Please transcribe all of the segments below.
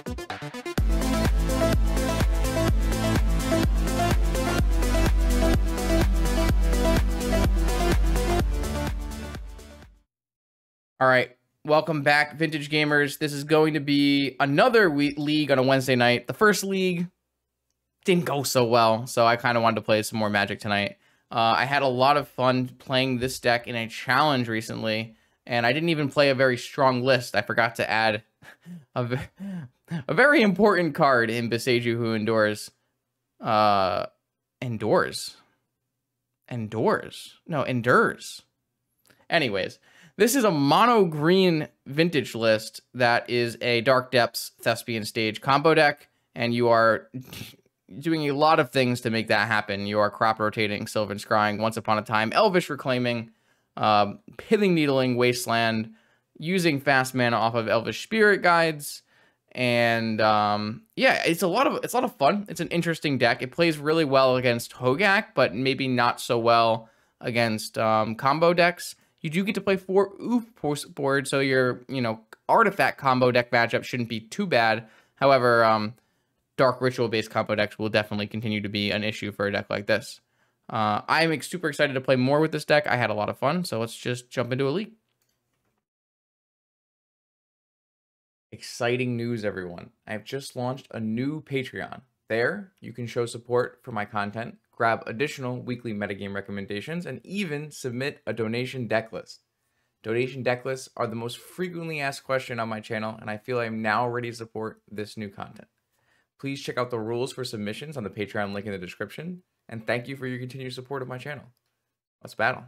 All right, welcome back, Vintage Gamers. This is going to be another league on a Wednesday night. The first league didn't go so well, so I kind of wanted to play some more Magic tonight. I had a lot of fun playing this deck in a challenge recently, and I didn't even play a very strong list. I forgot to add a very important card in Beseju who endures. Endures. Anyways. This is a mono green vintage list that is a Dark Depths Thespian Stage combo deck, and you are doing a lot of things to make that happen. You are crop rotating, Sylvan Scrying, Once Upon a Time, Elvish Reclaiming, Pithing Needling, Wasteland, using fast mana off of Elvish Spirit Guides, and yeah, it's a lot of fun. It's an interesting deck. It plays really well against Hogak, but maybe not so well against combo decks. You do get to play 4 Oof board, so your, artifact combo deck matchup shouldn't be too bad. However, Dark Ritual-based combo decks will definitely continue to be an issue for a deck like this. I'm super excited to play more with this deck. I had a lot of fun, so let's just jump into a league. Exciting news, everyone. I've just launched a new Patreon. There, you can show support for my content, grab additional weekly metagame recommendations, and even submit a donation deck list. Donation deck lists are the most frequently asked question on my channel, and I feel I am now ready to support this new content. Please check out the rules for submissions on the Patreon link in the description, and thank you for your continued support of my channel. Let's battle.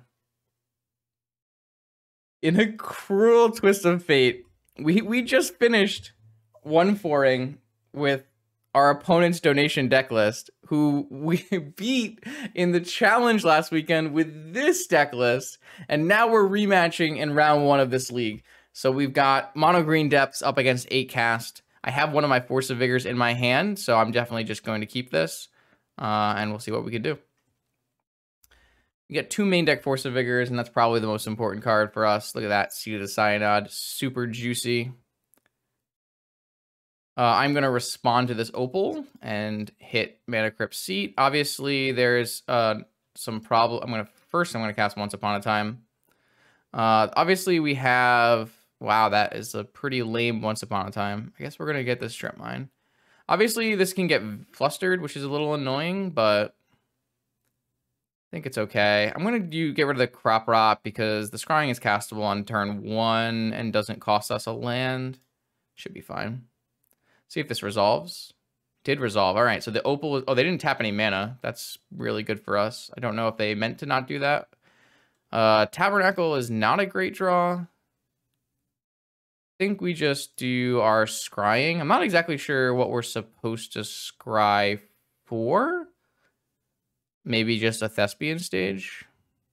In a cruel twist of fate, we just finished 1-4ing with our opponent's donation deck list, who we beat in the challenge last weekend with this deck list, and now we're rematching in round 1 of this league. So we've got Mono Green Depths up against 8 Cast. I have one of my Force of Vigors in my hand, so I'm definitely just going to keep this, and we'll see what we can do. We get 2 main deck Force of Vigors, and that's probably the most important card for us. Look at that, Seed of the Cyanod, super juicy. I'm going to respond to this Opal and hit Mana Crypt Seat. Obviously, there's some problem. I'm going to cast Once Upon a Time. Obviously, we have... Wow, that is a pretty lame Once Upon a Time. I guess we're going to get this Strip Mine. Obviously, this can get flustered, which is a little annoying, but I think it's okay. I'm going to get rid of the Crop Rot because the Scrying is castable on turn 1 and doesn't cost us a land. Should be fine. See if this resolves. Did resolve. All right, so the Opal was... Oh, they didn't tap any mana. That's really good for us. I don't know if they meant to not do that. Tabernacle is not a great draw. I think we just do our Scrying. I'm not exactly sure what we're supposed to scry for. Maybe just a Thespian Stage.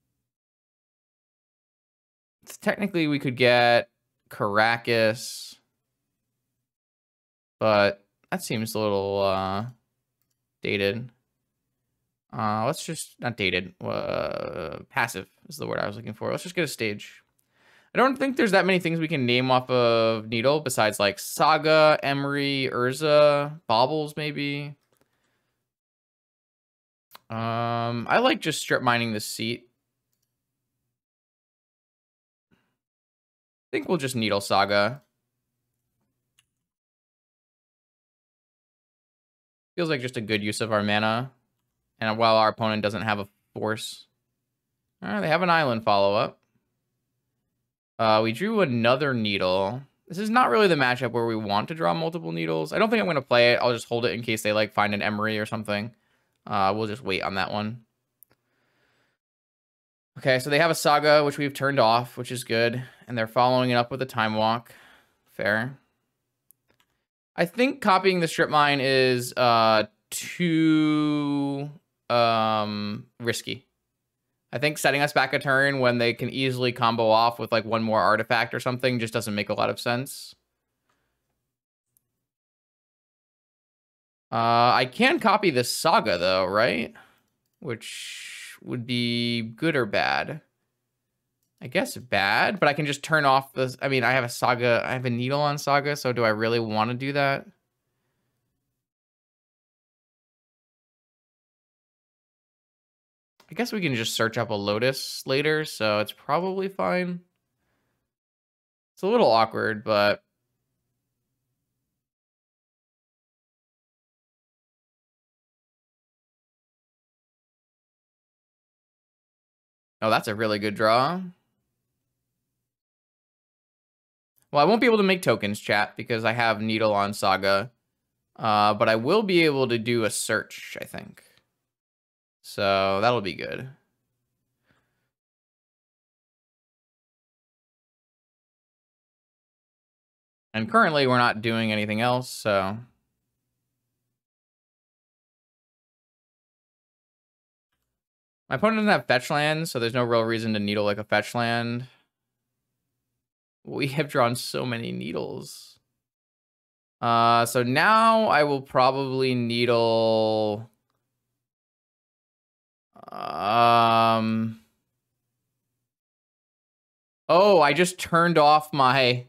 Technically, we could get Caracas. But that seems a little dated. Let's just... Not dated. Passive is the word I was looking for. Let's just get a stage. I don't think there's that many things we can name off of Needle besides like Saga, Emery, Urza, Baubles maybe. I like just strip mining the seat. I think we'll just Needle Saga. Feels like just a good use of our mana. And while our opponent doesn't have a force. Alright, they have an island follow-up. We drew another Needle. This is not really the matchup where we want to draw multiple Needles. I don't think I'm going to play it. I'll just hold it in case they like find an Emery or something. We'll just wait on that one. Okay, so they have a Saga, which we've turned off, which is good. And they're following it up with a Time Walk. Fair. I think copying the Strip Mine is too risky. I think setting us back a turn when they can easily combo off with like one more artifact or something just doesn't make a lot of sense. I can copy this Saga though, right? Which would be good or bad. I guess bad, but I can just turn off this. I mean, I have a Saga, I have a Needle on Saga, so do I really want to do that? I guess we can just search up a Lotus later, so it's probably fine. It's a little awkward, but... Oh, that's a really good draw. Well, I won't be able to make tokens, chat, because I have Needle on Saga. But I will be able to do a search, I think. So that'll be good. And currently, we're not doing anything else, so... My opponent doesn't have fetch lands, so there's no real reason to Needle like a fetch land. We have drawn so many Needles. So now I will probably Needle... Oh, I just turned off my...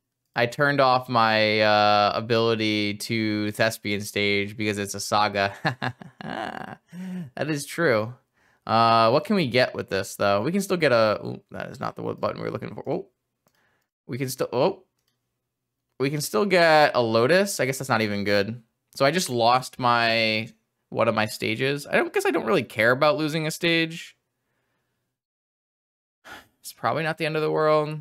ability to Thespian stage because it's a Saga. That is true. What can we get with this, though? We can still get a... Ooh, that is not the button we were looking for. Oh. We can still... Oh. We can still get a Lotus. I guess that's not even good. So I just lost my... one of my stages. I guess I don't really care about losing a stage. It's probably not the end of the world.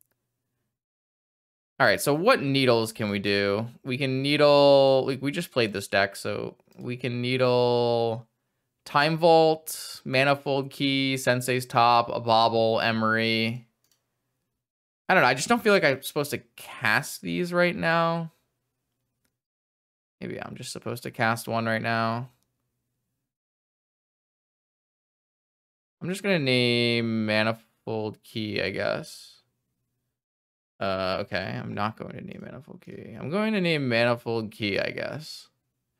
All right, so what Needles can we do? We can Needle... We just played this deck, so we can Needle... Time Vault, Manifold Key, Sensei's Top, a Bobble, Emery. I don't know. I just don't feel like I'm supposed to cast these right now. Maybe I'm just supposed to cast one right now. I'm just going to name Manifold Key, I guess. Okay, I'm not going to name Manifold Key. I'm going to name Manifold Key, I guess.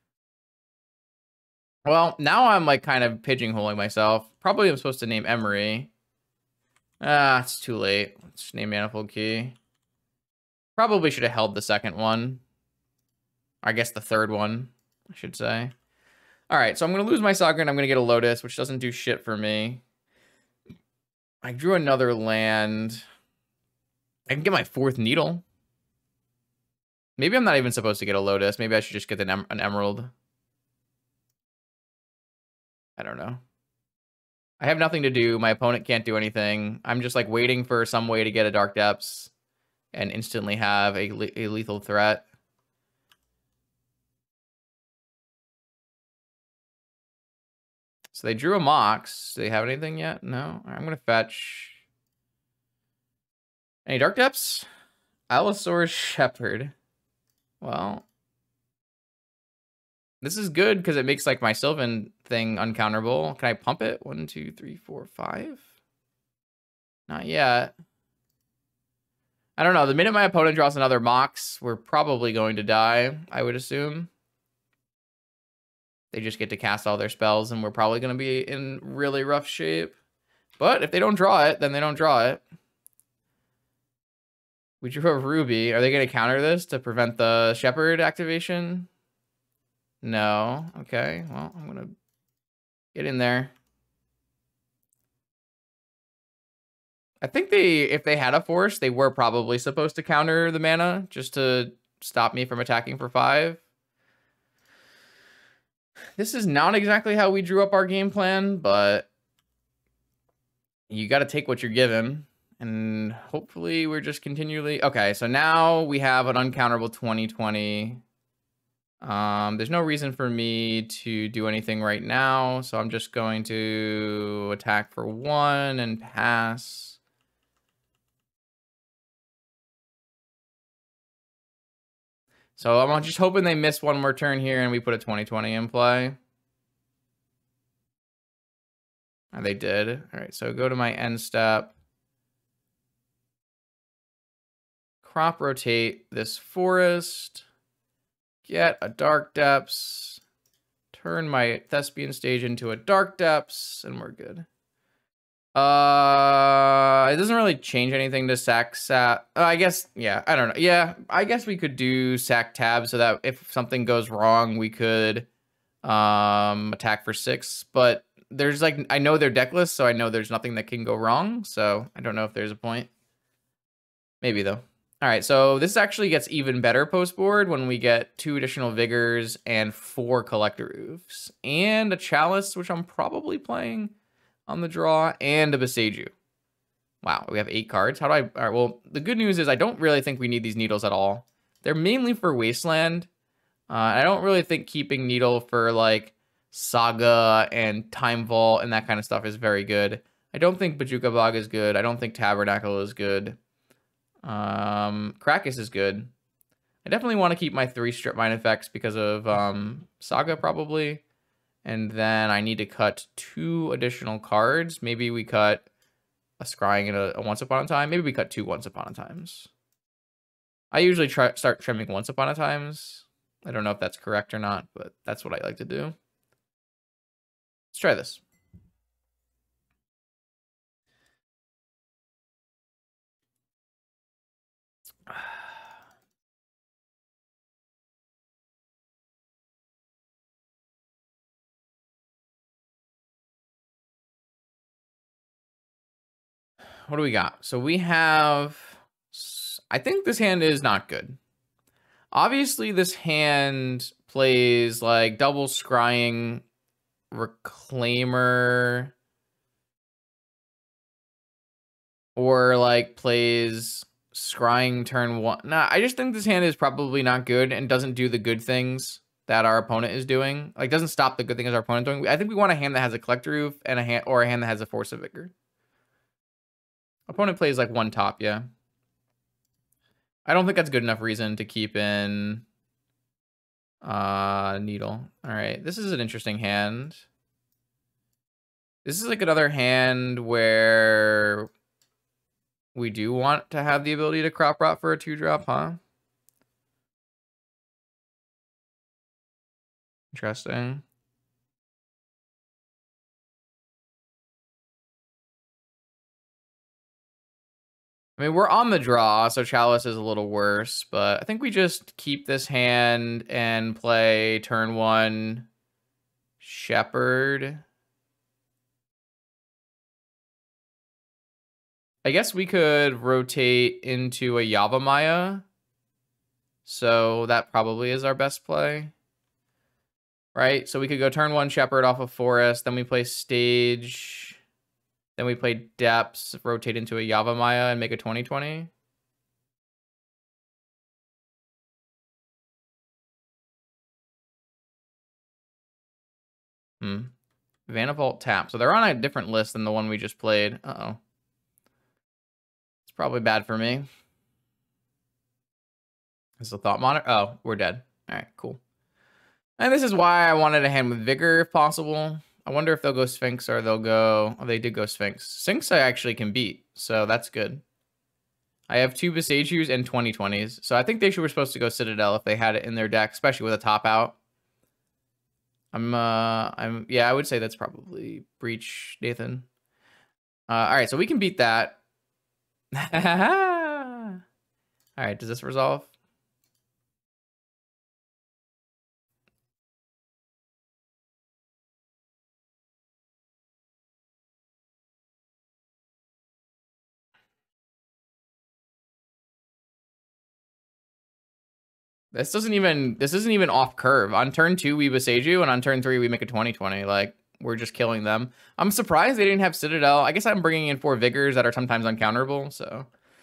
Well, now I'm like kind of pigeonholing myself. Probably I'm supposed to name Emery. Ah, it's too late. Let's name Manifold Key. Probably should have held the second one. I guess the third one, I should say. All right, so I'm going to lose my Saga and I'm going to get a Lotus, which doesn't do shit for me. I drew another land. I can get my fourth Needle. Maybe I'm not even supposed to get a Lotus. Maybe I should just get an Emerald. I don't know. I have nothing to do. My opponent can't do anything. I'm just like waiting for some way to get a Dark Depths and instantly have a lethal threat. So they drew a Mox. Do they have anything yet? No. I'm going to fetch. Any Dark Depths? Allosaurus Shepherd. Well, this is good because it makes like my Sylvan thing uncounterable. Can I pump it? 1, 2, 3, 4, 5? Not yet. I don't know. The minute my opponent draws another Mox, we're probably going to die, I would assume. They just get to cast all their spells, and we're probably going to be in really rough shape. But if they don't draw it, then they don't draw it. We drew a Ruby. Are they going to counter this to prevent the Shepherd activation? No. Okay. Well, I'm going to get in there. I think if they had a force, they were probably supposed to counter the mana just to stop me from attacking for 5. This is not exactly how we drew up our game plan, but you got to take what you're given. And hopefully we're just continually... Okay, so now we have an uncounterable 20/20. There's no reason for me to do anything right now, so I'm just going to attack for 1 and pass. So I'm just hoping they miss one more turn here and we put a 20/20 in play. And they did. All right, so go to my end step. Crop rotate this forest. Get a Dark Depths. Turn my Thespian stage into a Dark Depths, and we're good. It doesn't really change anything to sack. I guess, yeah, I don't know. Yeah, I guess we could do sack tab so that if something goes wrong, we could attack for 6. But there's like, I know they're deckless, so I know there's nothing that can go wrong. So I don't know if there's a point. Maybe though. All right, so this actually gets even better post board when we get 2 additional vigors and 4 collector roofs and a chalice, which I'm probably playing on the draw, and a Beseiju. Wow, we have 8 cards. How do I? All right, well, the good news is I don't really think we need these needles at all. They're mainly for Wasteland. I don't really think keeping Needle for like Saga and Time Vault and that kind of stuff is very good. I don't think Bajuka Bog is good. I don't think Tabernacle is good. Krakus is good. I definitely want to keep my 3 strip mine effects because of Saga probably. And then I need to cut 2 additional cards. Maybe we cut a Scrying and a Once Upon a Time. Maybe we cut 2 Once Upon a Times. I usually start trimming Once Upon a Times. I don't know if that's correct or not, but that's what I like to do. Let's try this. What do we got? So we have... I think this hand is not good. Obviously, this hand plays like double Scrying, Reclaimer, or like plays Scrying turn 1. Nah, I just think this hand is probably not good and doesn't do the good things that our opponent is doing. Like, doesn't stop the good things our opponent is doing. I think we want a hand that has a Collector Roof and a hand that has a Force of Vigor. Opponent plays like 1 top, yeah. I don't think that's good enough reason to keep in Needle. All right, this is an interesting hand. This is like another hand where we do want to have the ability to crop rot for a 2-drop, huh? Interesting. I mean, we're on the draw, so Chalice is a little worse, but I think we just keep this hand and play turn 1 Shepherd. I guess we could rotate into a Yavimaya. So that probably is our best play. Right? So we could go turn 1 Shepherd off of Forest, then we play Stage, then we play Depths, rotate into a Yavimaya and make a 20/20. Vanavolt tap. So they're on a different list than the one we just played. Uh-oh. It's probably bad for me. Is the Thought Monitor? Oh, we're dead. All right, cool. And this is why I wanted a hand with Vigor if possible. I wonder if they'll go Sphinx or they'll go... Oh, they did go Sphinx. Sphinx I actually can beat, so that's good. I have 2 Beseijus and 20/20s, so I think they were supposed to go Citadel if they had it in their deck, especially with a top out. Yeah, I would say that's probably Breach, Nathan. All right, so we can beat that. All right, does this resolve? This isn't even off curve. On turn 2, we Beseiju, and on turn 3, we make a 20/20. Like, we're just killing them. I'm surprised they didn't have Citadel. I guess I'm bringing in 4 Vigors that are sometimes uncounterable, so.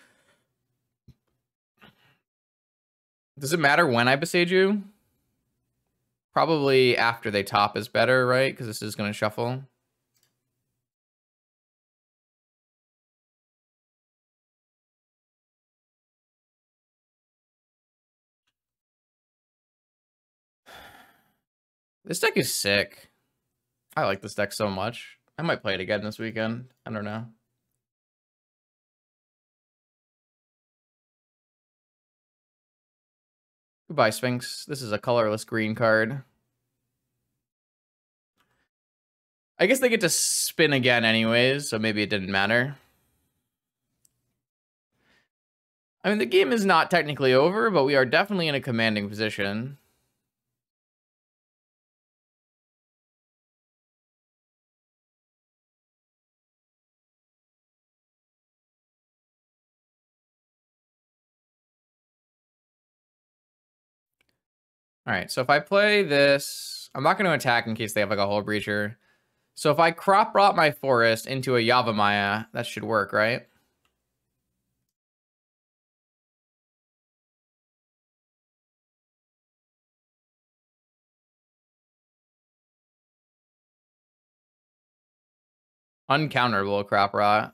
Does it matter when I Beseiju? Probably after they top is better, right? Because this is going to shuffle. This deck is sick. I like this deck so much. I might play it again this weekend. I don't know. Goodbye, Sphinx. This is a colorless green card. I guess they get to spin again anyways, so maybe it didn't matter. I mean, the game is not technically over, but we are definitely in a commanding position. All right, so if I play this, I'm not going to attack in case they have like a Hull Breacher. So if I crop rot my forest into a Yavimaya, that should work, right? Uncounterable crop rot.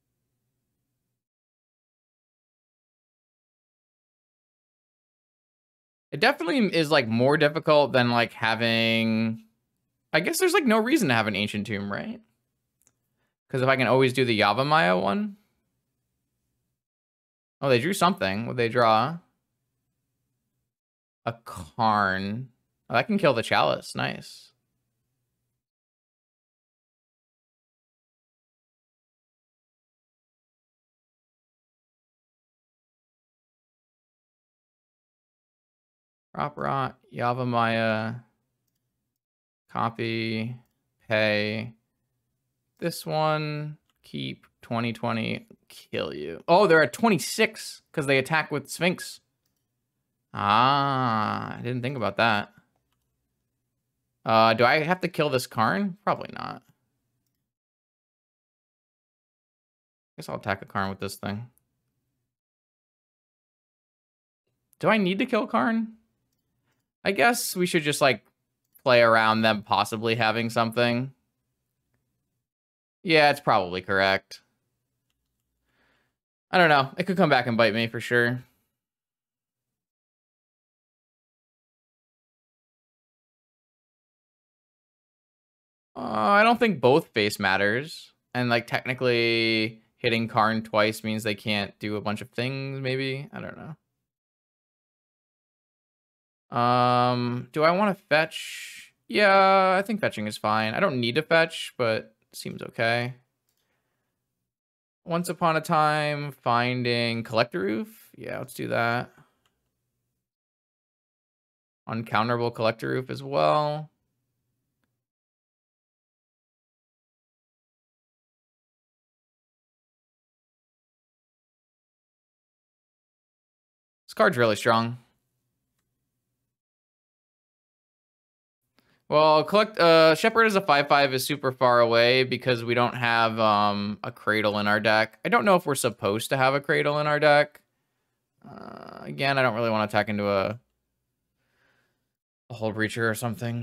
It definitely is like more difficult than like having... I guess there's like no reason to have an Ancient Tomb, right? Because if I can always do the Yavimaya one. Oh, they drew something. What'd they draw? A Karn. Oh, that can kill the Chalice. Nice. Crop rot, Yavimaya. Copy. Pay. This one. Keep 2020. Kill you. Oh, they're at 26 because they attack with Sphinx. Ah, I didn't think about that. Do I have to kill this Karn? Probably not. Guess I'll attack a Karn with this thing. Do I need to kill Karn? I guess we should just like play around them possibly having something. Yeah, it's probably correct. I don't know. It could come back and bite me for sure. I don't think both base matters. And like technically hitting Karn twice means they can't do a bunch of things, maybe? I don't know. Do I want to fetch? Yeah, I think fetching is fine. I don't need to fetch, but seems okay. Once upon a time, finding Collector Roof. Yeah, let's do that. Uncounterable Collector Roof as well. This card's really strong. Well, Shepherd as a 5/5 is super far away because we don't have a Cradle in our deck. I don't know if we're supposed to have a Cradle in our deck. Again, I don't really want to attack into a Hull Breacher or something.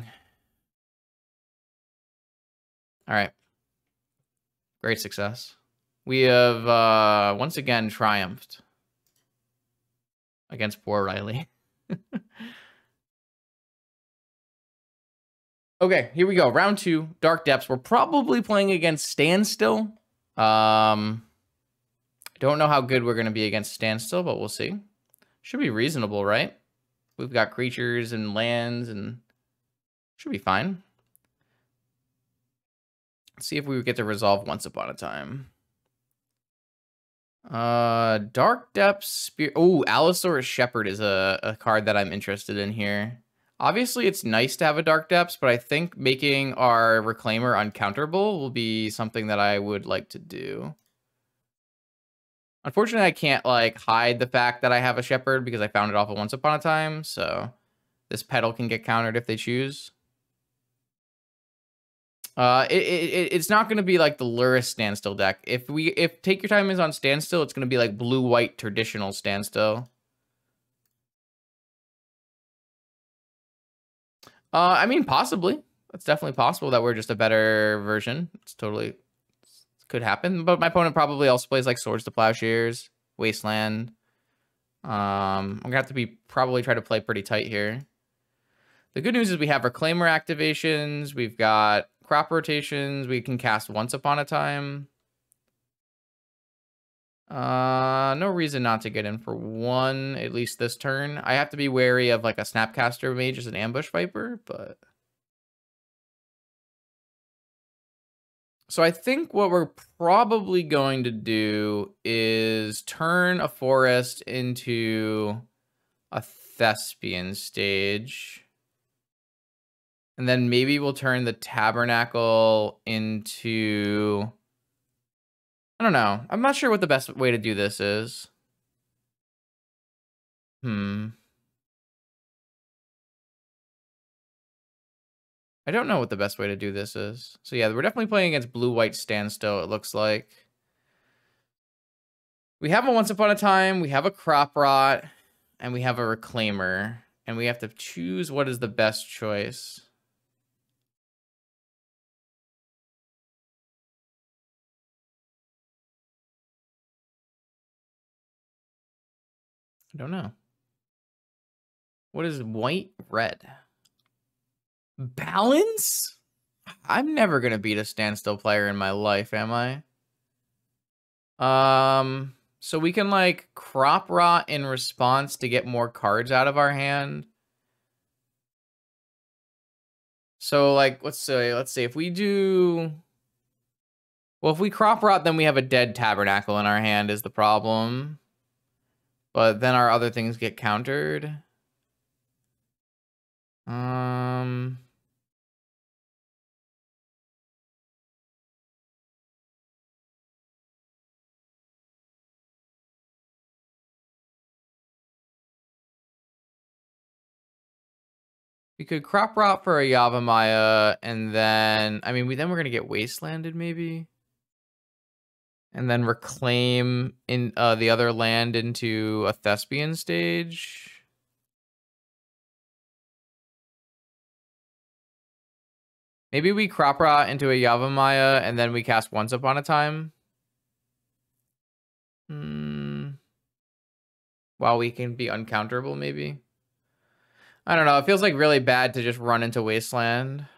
All right. Great success. We have once again triumphed against poor Riley. Okay, here we go. Round 2, Dark Depths. We're probably playing against Standstill. Don't know how good we're going to be against Standstill, but we'll see. Should be reasonable, right? We've got creatures and lands, and should be fine. Let's see if we get to resolve Once Upon a Time. Dark Depths. Spear. Oh, Allosaurus Shepherd is a card that I'm interested in here. Obviously, it's nice to have a Dark Depths, but I think making our Reclaimer uncounterable will be something that I would like to do. Unfortunately, I can't like hide the fact that I have a Shepherd because I found it off of Once Upon a Time, so this Petal can get countered if they choose. It's not going to be like the Luris Standstill deck. If Take Your Time is on Standstill, it's going to be like blue-white traditional Standstill. I mean, possibly. It's definitely possible that we're just a better version. It's totally could happen. But my opponent probably also plays like Swords to Plowshares, Wasteland. I'm gonna have to probably try to play pretty tight here. The good news is we have Reclaimer activations. We've got crop rotations. We can cast Once Upon a Time. No reason not to get in for one, at least this turn. I have to be wary of like a Snapcaster Mage as an Ambush Viper, but... So I think what we're probably going to do is turn a forest into a Thespian stage. And then maybe we'll turn the Tabernacle into... I don't know. I'm not sure what the best way to do this is. I don't know what the best way to do this is. So yeah, we're definitely playing against blue-white Standstill, it looks like. We have a Once Upon a Time, we have a Crop Rot, and we have a Reclaimer. And we have to choose what is the best choice. I don't know. What is white, red? Balance? I'm never going to beat a Standstill player in my life, am I? So we can, like, Crop Rot in response to get more cards out of our hand. So, like, let's say if we do... Well, if we Crop Rot, then we have a dead Tabernacle in our hand is the problem. But then our other things get countered. We could Crop Rot for a Yavimaya, and then... I mean, then we're going to get Wastelanded, maybe? And then reclaim in the other land into a Thespian stage. Maybe we Crop Rot into a Yavimaya, and then we cast Once Upon a Time. While we can be uncounterable, maybe. I don't know. It feels like really bad to just run into Wasteland.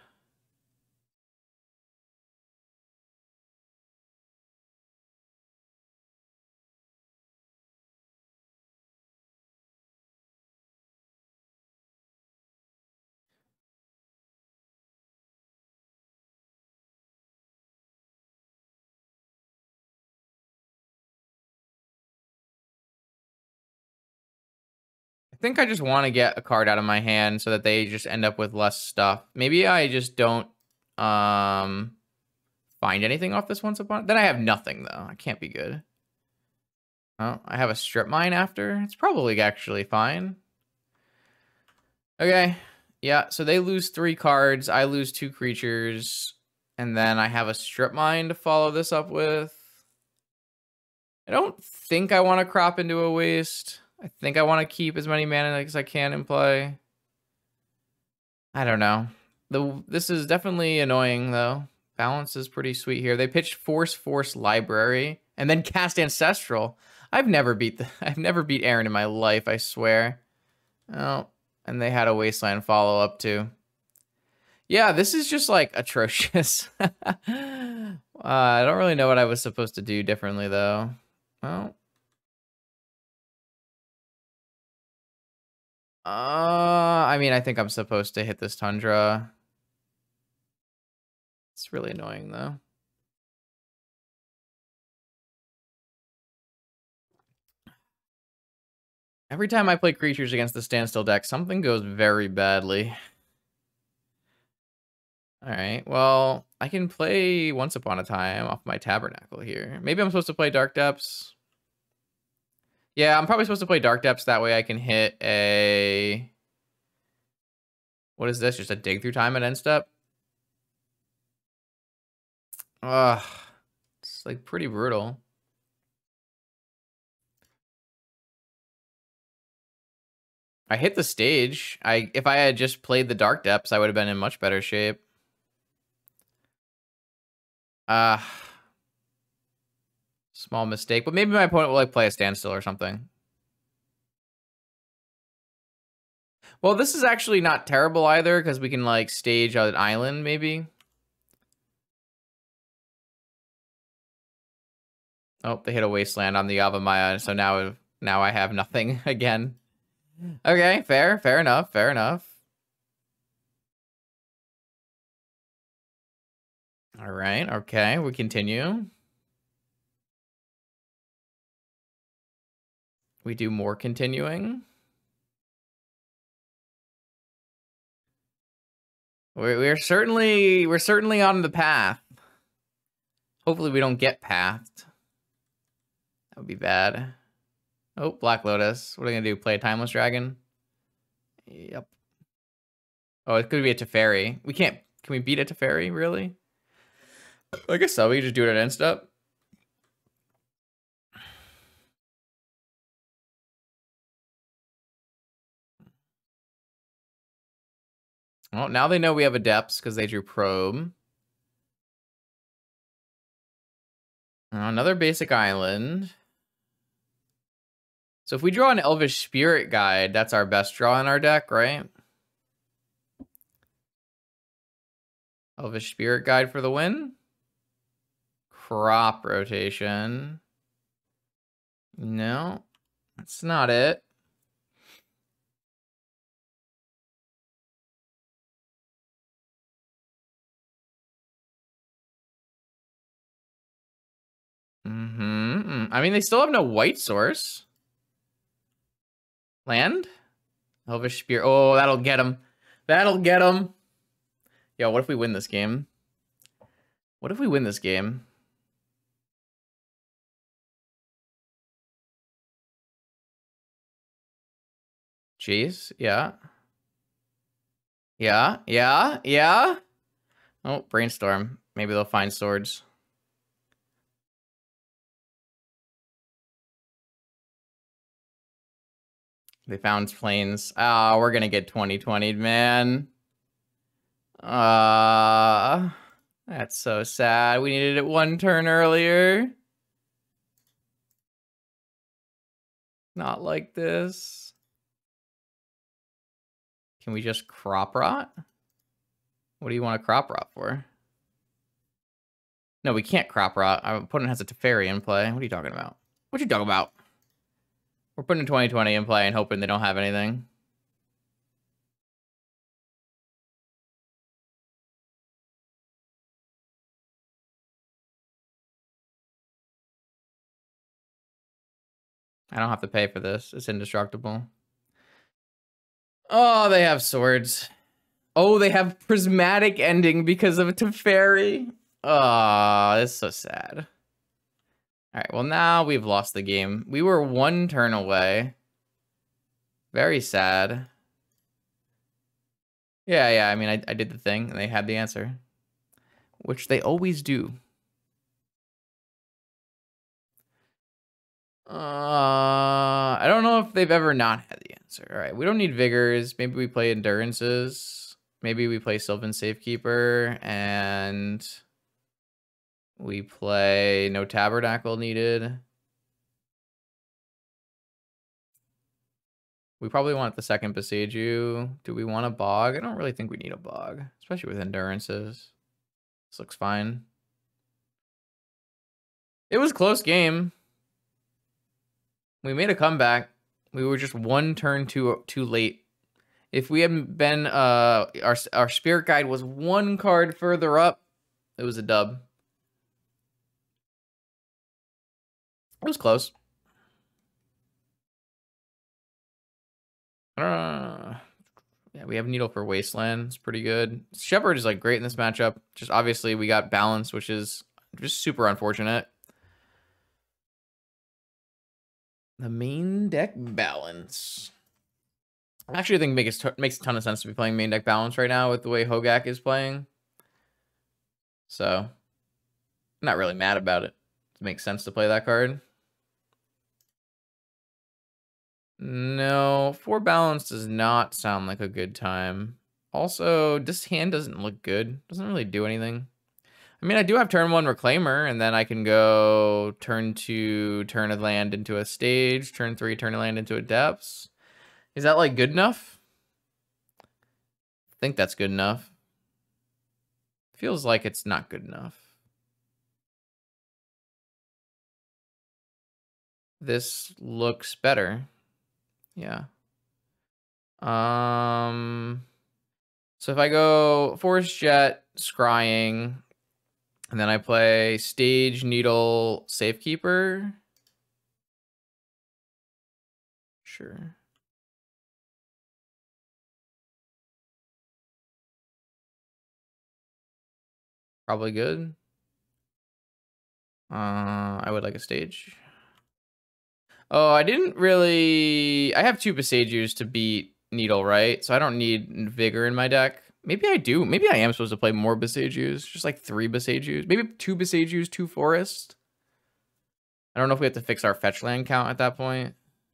I think I just want to get a card out of my hand so that they just end up with less stuff. Maybe I just don't find anything off this Once Upon. Then I have nothing, though. I can't be good. Oh, I have a Strip Mine after. It's probably actually fine. Okay. Yeah, so they lose 3 cards. I lose 2 creatures. And then I have a Strip Mine to follow this up with. I don't think I want to crop into a waste. I think I want to keep as many mana as I can in play. I don't know. This is definitely annoying, though. Balance is pretty sweet here. They pitched Force Library and then cast Ancestral. I've never beat Aaron in my life, I swear. Oh, and they had a Wasteland follow-up, too. Yeah, this is just, like, atrocious. I don't really know what I was supposed to do differently, though. Well... I mean, I think I'm supposed to hit this Tundra. It's really annoying, though. Every time I play creatures against the Standstill deck, something goes very badly. Alright, well, I can play Once Upon a Time off my Tabernacle here. Maybe I'm supposed to play Dark Depths. Yeah, I'm probably supposed to play Dark Depths. That way I can hit a... What is this? Just a Dig Through Time at end step? Ugh. It's, like, pretty brutal. I hit the stage. If I had just played the Dark Depths, I would have been in much better shape. Small mistake, but maybe my opponent will like play a Standstill or something. Well, this is actually not terrible either, because we can like stage an island, maybe. Oh, they hit a Wasteland on the Yavimaya, so now I have nothing again. Okay, fair enough. All right, okay, we continue. We do more continuing. We're certainly on the path. Hopefully we don't get pathed. That would be bad. Oh, Black Lotus. What are they gonna do? Play a Timeless Dragon? Yep. Oh, it could be a Teferi. We can't Can we beat it to Teferi, really? I guess so. We can just do it at end step. Well, now they know we have Adepts because they drew Probe. Another basic island. So if we draw an Elvish Spirit Guide, that's our best draw in our deck, right? Elvish Spirit Guide for the win. Crop rotation. No, that's not it. I mean, they still have no white source. Land? Elvish Spear. Oh, that'll get him. That'll get him. Yo, what if we win this game? What if we win this game? Jeez, yeah. Yeah. Oh, brainstorm. Maybe they'll find swords. They found planes. Oh, we're gonna get 2020'd, man. That's so sad. We needed it one turn earlier. Not like this. Can we just crop rot? What do you want to crop rot for? No, we can't crop rot. Our opponent has a Teferi in play. What are you talking about? What you talking about? We're putting 2020 in play and hoping they don't have anything. I don't have to pay for this. It's indestructible. Oh, they have swords. Oh, they have prismatic ending because of a Teferi. Oh, that's so sad. All right, well, now we've lost the game. We were one turn away. Very sad. Yeah, I mean, I did the thing, and they had the answer. Which they always do. I don't know if they've ever not had the answer. All right, we don't need Vigors. Maybe we play Endurances. Maybe we play Sylvan Safekeeper, and we play no Tabernacle needed. We probably want the second Boseiju. Do we want a Bog? I don't really think we need a Bog, especially with Endurances. This looks fine. It was a close game. We made a comeback. We were just one turn too late. If we hadn't been, our Spirit Guide was one card further up, it was a dub. It was close. Yeah, we have Needle for Wasteland. It's pretty good. Shepherd is like great in this matchup. Just obviously we got balance, which is just super unfortunate. The main deck balance. I actually think makes a ton of sense to be playing main deck balance right now with the way Hogak is playing. So, I'm not really mad about it. It makes sense to play that card. No, 4 balance does not sound like a good time. Also, this hand doesn't look good. Doesn't really do anything. I mean, I do have turn 1 Reclaimer, and then I can go turn 2, turn a land into a stage, turn 3, turn a land into a depths. Is that, like, good enough? I think that's good enough. Feels like it's not good enough. This looks better. Yeah. So if I go Forest Jet, Scrying, and then I play Stage, Needle, Safekeeper. Sure. Probably good. I would like a stage. Oh, I didn't really... I have 2 Besagers to beat Needle, right? So I don't need Vigor in my deck. Maybe I do. Maybe I am supposed to play more Besageux. Just like 3 Besageux. Maybe 2 Besageux, 2 Forest. I don't know if we have to fix our fetch land count at that point.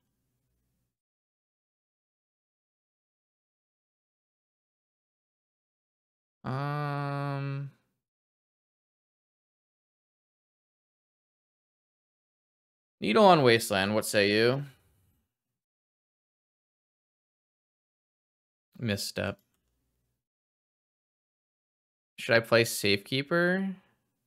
Needle on Wasteland, what say you? Misstep. Should I play Safekeeper?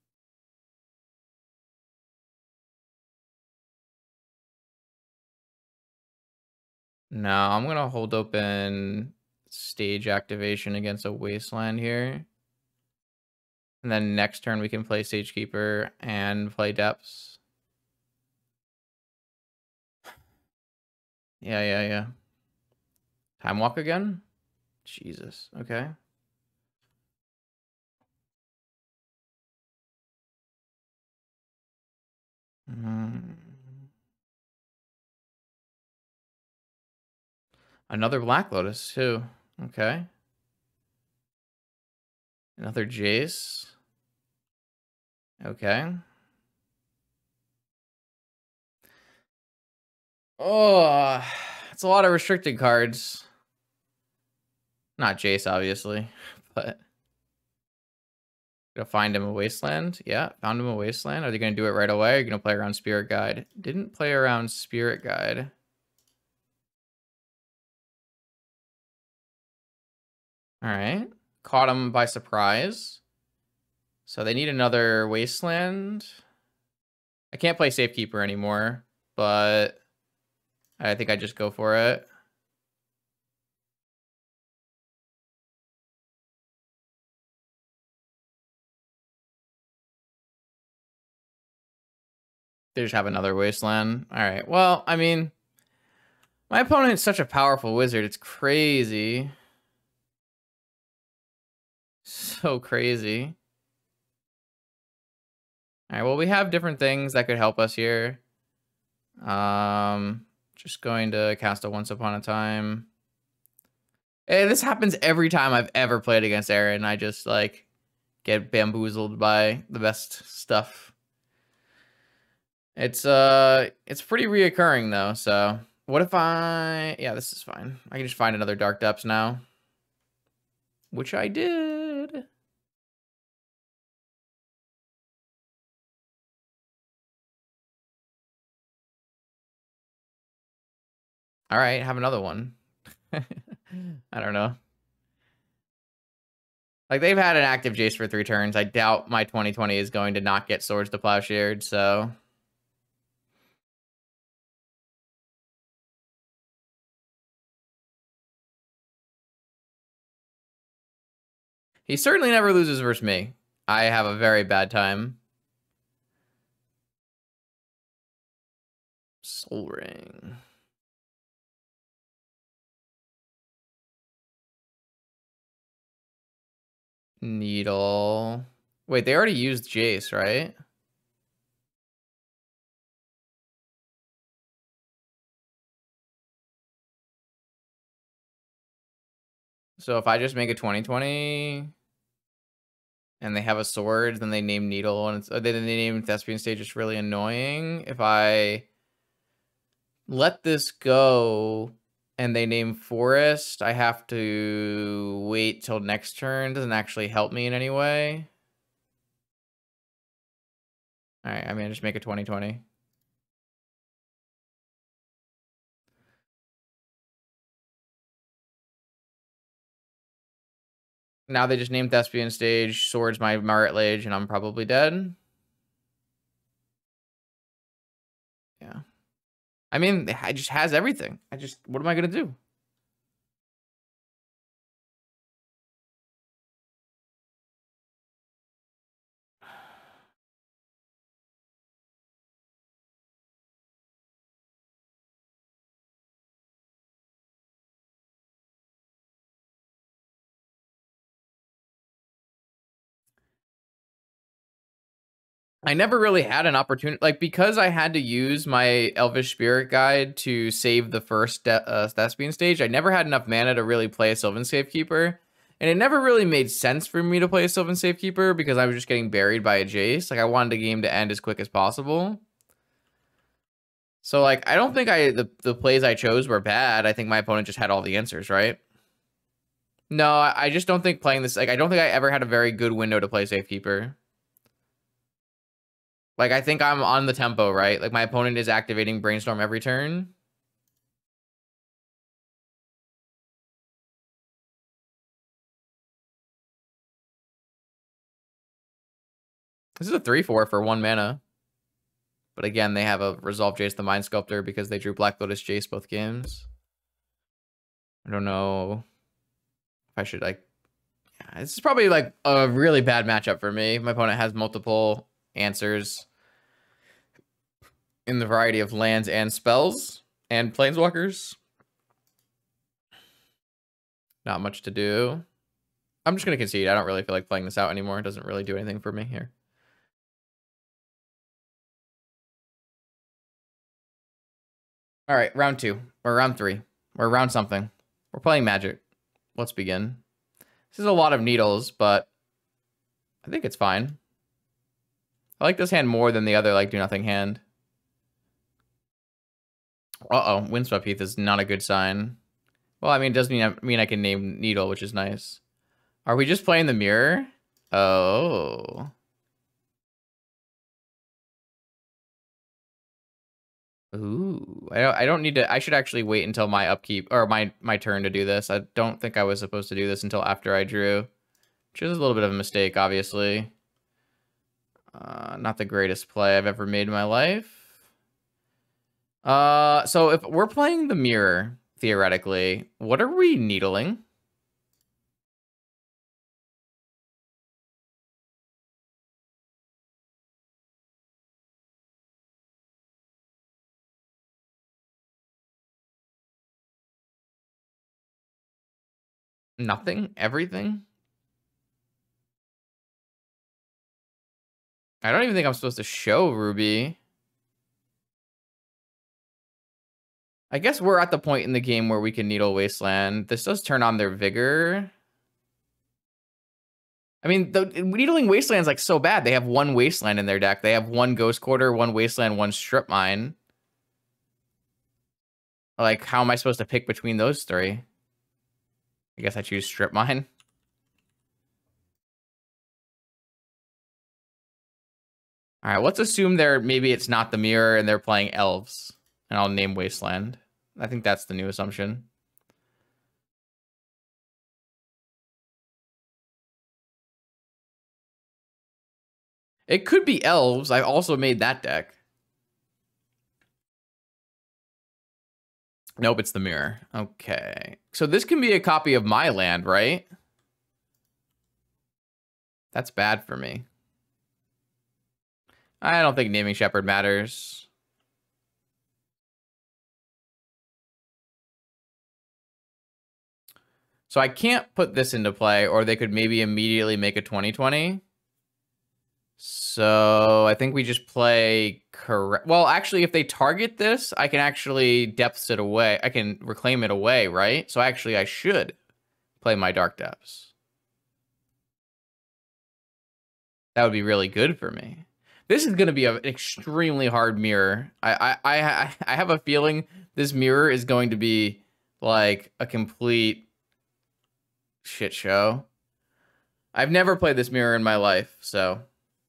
No, I'm gonna hold open stage activation against a Wasteland here. And then next turn we can play Sagekeeper and play Depths. Yeah. Time Walk again? Jesus, okay. Another Black Lotus, too. Okay. Another Jace. Okay. Oh, it's a lot of restricted cards. Not Jace, obviously, but gonna find him a Wasteland. Yeah, found him a Wasteland. Are they gonna do it right away? Or are you gonna play around Spirit Guide? Didn't play around Spirit Guide. All right, caught him by surprise. So they need another Wasteland. I can't play Safekeeper anymore, but I think I just go for it. They just have another Wasteland. All right. Well, I mean, my opponent's such a powerful wizard. It's crazy. So crazy. All right. Well, we have different things that could help us here. Just going to cast a Once Upon a Time. Hey, this happens every time I've ever played against Aaron. I just like get bamboozled by the best stuff. It's pretty reoccurring though. So what if yeah, this is fine. I can just find another Dark Depths now, which I did. All right, have another one. I don't know. Like, they've had an active Jace for 3 turns. I doubt my 2020 is going to not get Swords to Plowshared, so... He certainly never loses versus me. I have a very bad time. Soul Ring. Needle. Wait, they already used Jace, right? So if I just make a 2020 and they have a sword, then they name Needle and they name Thespian Stage, it's really annoying. If I let this go and they name Forest, I have to wait till next turn. Doesn't actually help me in any way. All right, I mean, just make a 2020. Now they just named Thespian Stage, Swords my Marit Lage, and I'm probably dead. Yeah. I mean, it just has everything. What am I going to do? I never really had an opportunity, like, because I had to use my Elvish Spirit Guide to save the first Thespian Stage, I never had enough mana to really play a Sylvan Safekeeper. And it never really made sense for me to play a Sylvan Safekeeper because I was just getting buried by a Jace. Like, I wanted the game to end as quick as possible. So, like, I don't think the plays I chose were bad. I think my opponent just had all the answers, right? No, I just don't think playing this... Like, I don't think I ever had a very good window to play Safekeeper. Like, I think I'm on the tempo, right? Like, my opponent is activating Brainstorm every turn. This is a 3/4 for 1 mana. But again, they have a Resolve Jace the Mind Sculptor because they drew Black Lotus Jace both games. I don't know if I should, like... Yeah, this is probably, like, a really bad matchup for me. My opponent has multiple answers in the variety of lands and spells and planeswalkers. Not much to do. I'm just going to concede. I don't really feel like playing this out anymore. It doesn't really do anything for me here. All right, round 2 or round 3 or round something. We're playing Magic. Let's begin. This is a lot of needles, but I think it's fine. I like this hand more than the other, like, do nothing hand. Uh-oh, Windswept Heath is not a good sign. Well, I mean, it does mean I can name Needle, which is nice. Are we just playing the mirror? Oh. Ooh, I don't need to. I should actually wait until my upkeep or my turn to do this. I don't think I was supposed to do this until after I drew, which is a little bit of a mistake, obviously. Not the greatest play I've ever made in my life. So if we're playing the mirror, theoretically, what are we needling? Nothing? Everything? I don't even think I'm supposed to show Ruby. I guess we're at the point in the game where we can Needle Wasteland. This does turn on their Vigor. I mean, the Needling Wasteland's like so bad. They have 1 Wasteland in their deck. They have 1 Ghost Quarter, 1 Wasteland, 1 Strip Mine. Like, how am I supposed to pick between those 3? I guess I choose Strip Mine. All right, let's assume maybe it's not the mirror and they're playing elves. And I'll name Wasteland. I think that's the new assumption. It could be elves. I also made that deck. Nope, it's the mirror. Okay. So this can be a copy of my land, right? That's bad for me. I don't think naming Shepherd matters. So I can't put this into play, or they could maybe immediately make a 20/20. So I think we just play correct. Well, actually, if they target this, I can actually depths it away. I can reclaim it away, right? So actually, I should play my Dark Depths. That would be really good for me. This is going to be an extremely hard mirror. I have a feeling this mirror is going to be like a complete shit show. I've never played this mirror in my life, so.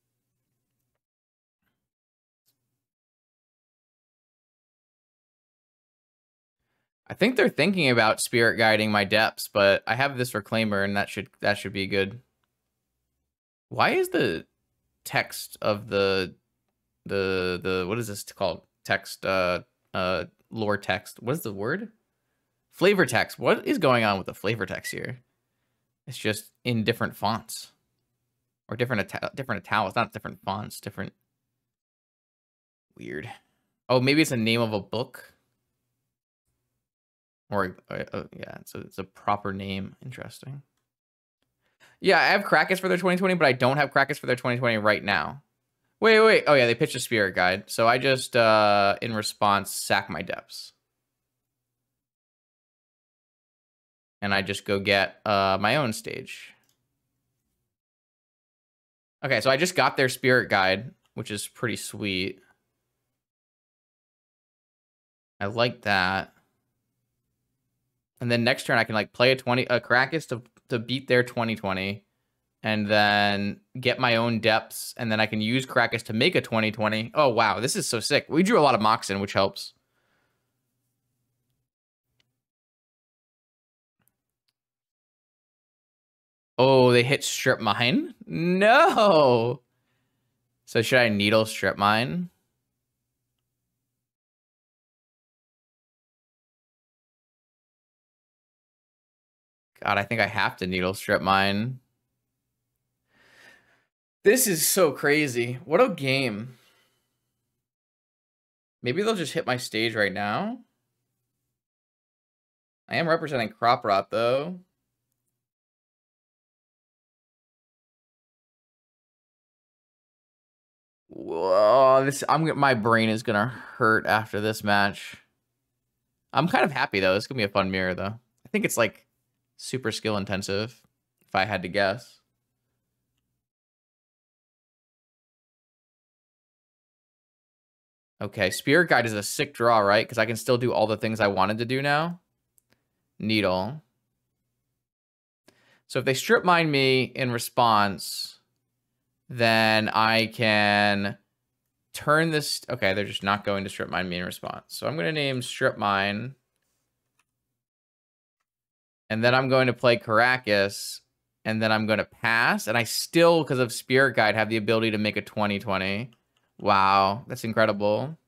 I think they're thinking about spirit guiding my depths, but I have this reclaimer and that should be good. Why is the text of the what is this called? Text lore text. What is the word? Flavor text. What is going on with the flavor text here? It's just in different fonts. Or different italics, not different fonts, different weird. Oh, maybe it's a name of a book. Or yeah, it's a proper name. Interesting. Yeah, I have Krakus for their 2020, but I don't have Krakus for their 2020 right now. Wait. Oh yeah, they pitched a Spirit Guide. So I just in response sack my depths. And I just go get my own stage. Okay, so I just got their spirit guide, which is pretty sweet. I like that. And then next turn I can like play a Caracas to beat their 2020. And then get my own depths, and then I can use Caracas to make a 2020. Oh, wow, this is so sick. We drew a lot of Moxen, which helps. Oh, they hit Strip Mine? No! So should I Needle Strip Mine? God, I think I have to Needle Strip Mine. This is so crazy. What a game. Maybe they'll just hit my stage right now. I am representing Crop Rot, though. Whoa, my brain is gonna hurt after this match. I'm kind of happy, though. It's gonna be a fun mirror, though. I think it's, like, super skill intensive, if I had to guess. Okay, Spirit Guide is a sick draw, right? Because I can still do all the things I wanted to do now. Needle. So if they strip mine me in response, then I can turn this... Okay, they're just not going to strip mine me in response. So I'm going to name strip mine. And then I'm going to play Caracas. And then I'm going to pass. And I still, because of Spirit Guide, have the ability to make a 2020. Wow, that's incredible.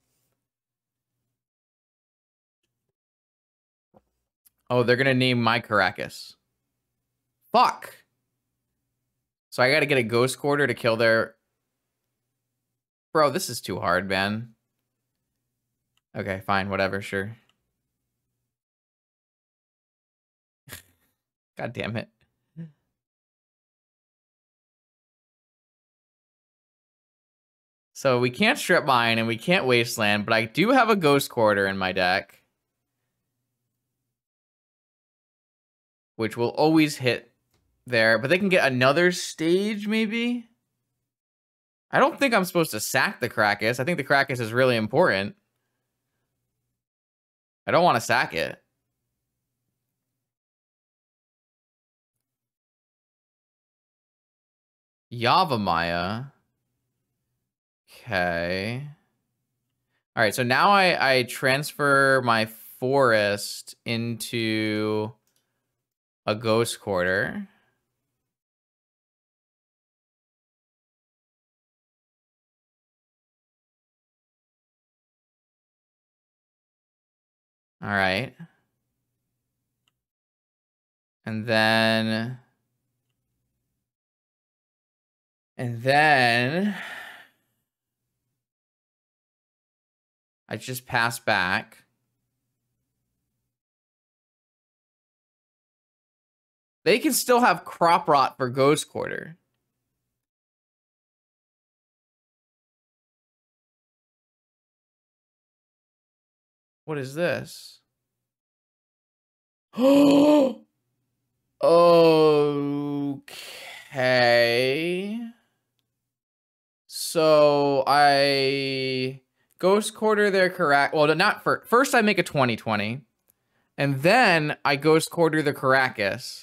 Oh, they're going to name my Caracas. Fuck. So I got to get a Ghost Quarter to kill their... Bro, this is too hard, man. Okay, fine, whatever, sure. God damn it. So we can't strip mine and we can't wasteland, but I do have a Ghost Quarter in my deck, which will always hit there. But they can get another stage, maybe? I don't think I'm supposed to sack the Caracas. I think the Caracas is really important. I don't want to sack it. Yavimaya. Okay. All right, so now I transfer my forest into a Ghost Quarter. All right. And then I just pass back. They can still have Crop Rot for Ghost Quarter. What is this? Okay. So I Ghost Quarter their Caracas. Well, not first I make a 2020. And then I Ghost Quarter the Caracas.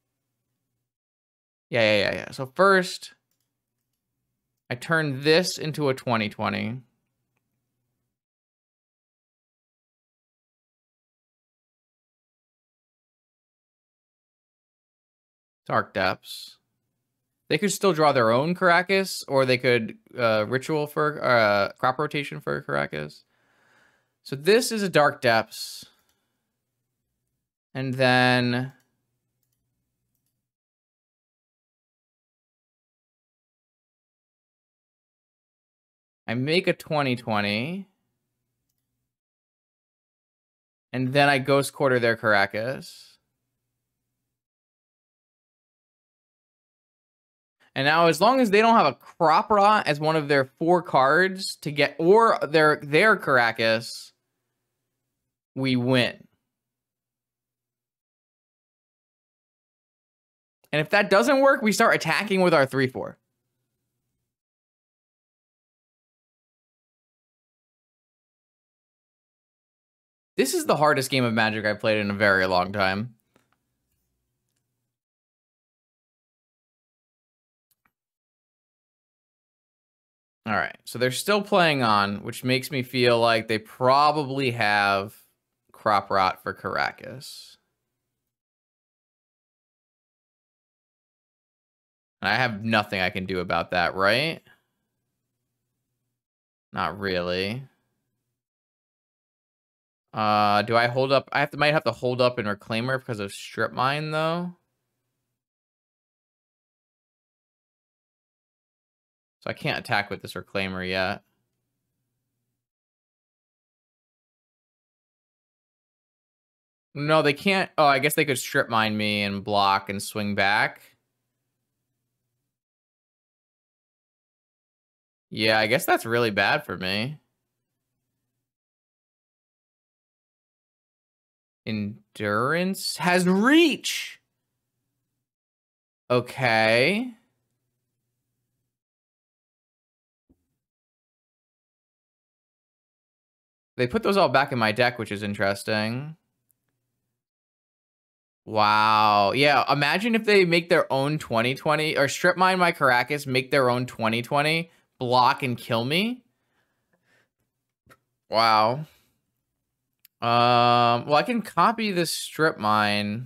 Yeah. So first, I turn this into a 2020. Dark Depths. They could still draw their own Caracas, or they could ritual for crop rotation for Caracas. So this is a Dark Depths. And then I make a 2020. And then I Ghost Quarter their Caracas. And now, as long as they don't have a Crop Rot as one of their 4 cards to get, or their Caracas, we win. And if that doesn't work, we start attacking with our 3/4. This is the hardest game of Magic I've played in a very long time. All right, so they're still playing on, which makes me feel like they probably have Crop Rot for Caracas. And I have nothing I can do about that, right? Not really. Do I hold up? Might have to hold up in Reclaimer because of Strip Mine, though. So I can't attack with this Reclaimer yet. No, they can't. Oh, I guess they could Strip Mine me and block and swing back. Yeah, I guess that's really bad for me. Endurance has reach. Okay. They put those all back in my deck, which is interesting. Wow. Yeah, imagine if they make their own 2020 or Strip Mine my Caracas, make their own 2020, block and kill me. Wow. Well, I can copy this Strip Mine.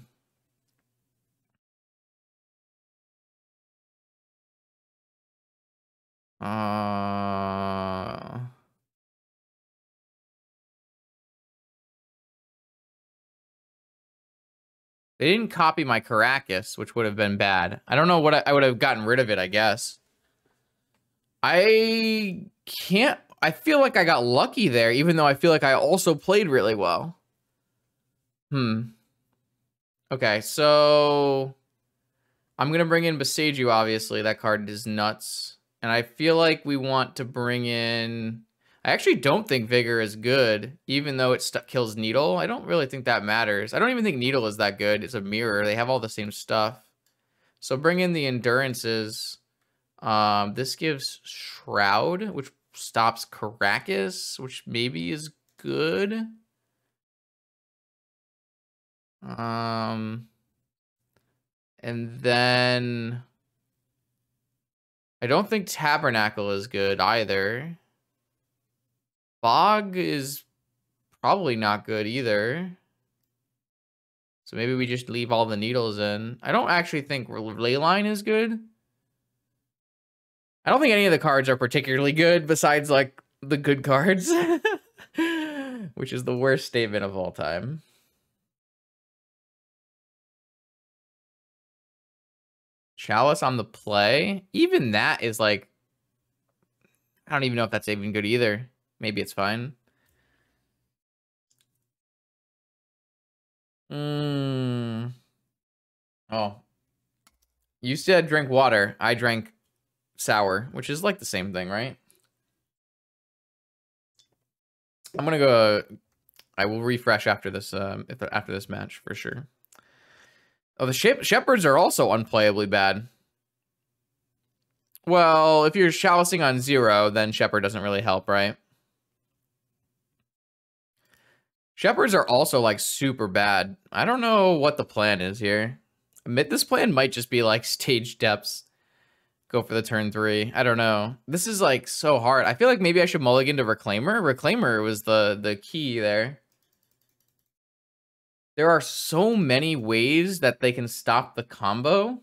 They didn't copy my Caracas, which would have been bad. I don't know what I would have gotten rid of it, I guess. I can't. I feel like I got lucky there, even though I feel like I also played really well. Okay, so I'm going to bring in Beseiju, obviously. That card is nuts. And I feel like we want to bring in... I actually don't think Vigor is good, even though it kills Needle. I don't really think that matters. I don't even think Needle is that good. It's a mirror. They have all the same stuff. So bring in the Endurances. This gives Shroud, which stops Caracas, which maybe is good. And then I don't think Tabernacle is good either. Fog is probably not good either. So maybe we just leave all the needles in. I don't actually think Leyline is good. I don't think any of the cards are particularly good besides like the good cards, which is the worst statement of all time. Chalice on the play. Even that is like, I don't even know if that's even good either. Maybe it's fine. Oh. You said drink water. I drank sour, which is like the same thing, right? I'm gonna go. I will refresh after this. After this match for sure. Oh, the shepherds are also unplayably bad. Well, if you're chalicing on 0, then shepherd doesn't really help, right? Shepherds are also like super bad. I don't know what the plan is here. This plan might just be like stage depths. Go for the turn 3. I don't know. This is like so hard. I feel like maybe I should mulligan to Reclaimer. Reclaimer was the key there. There are so many ways that they can stop the combo.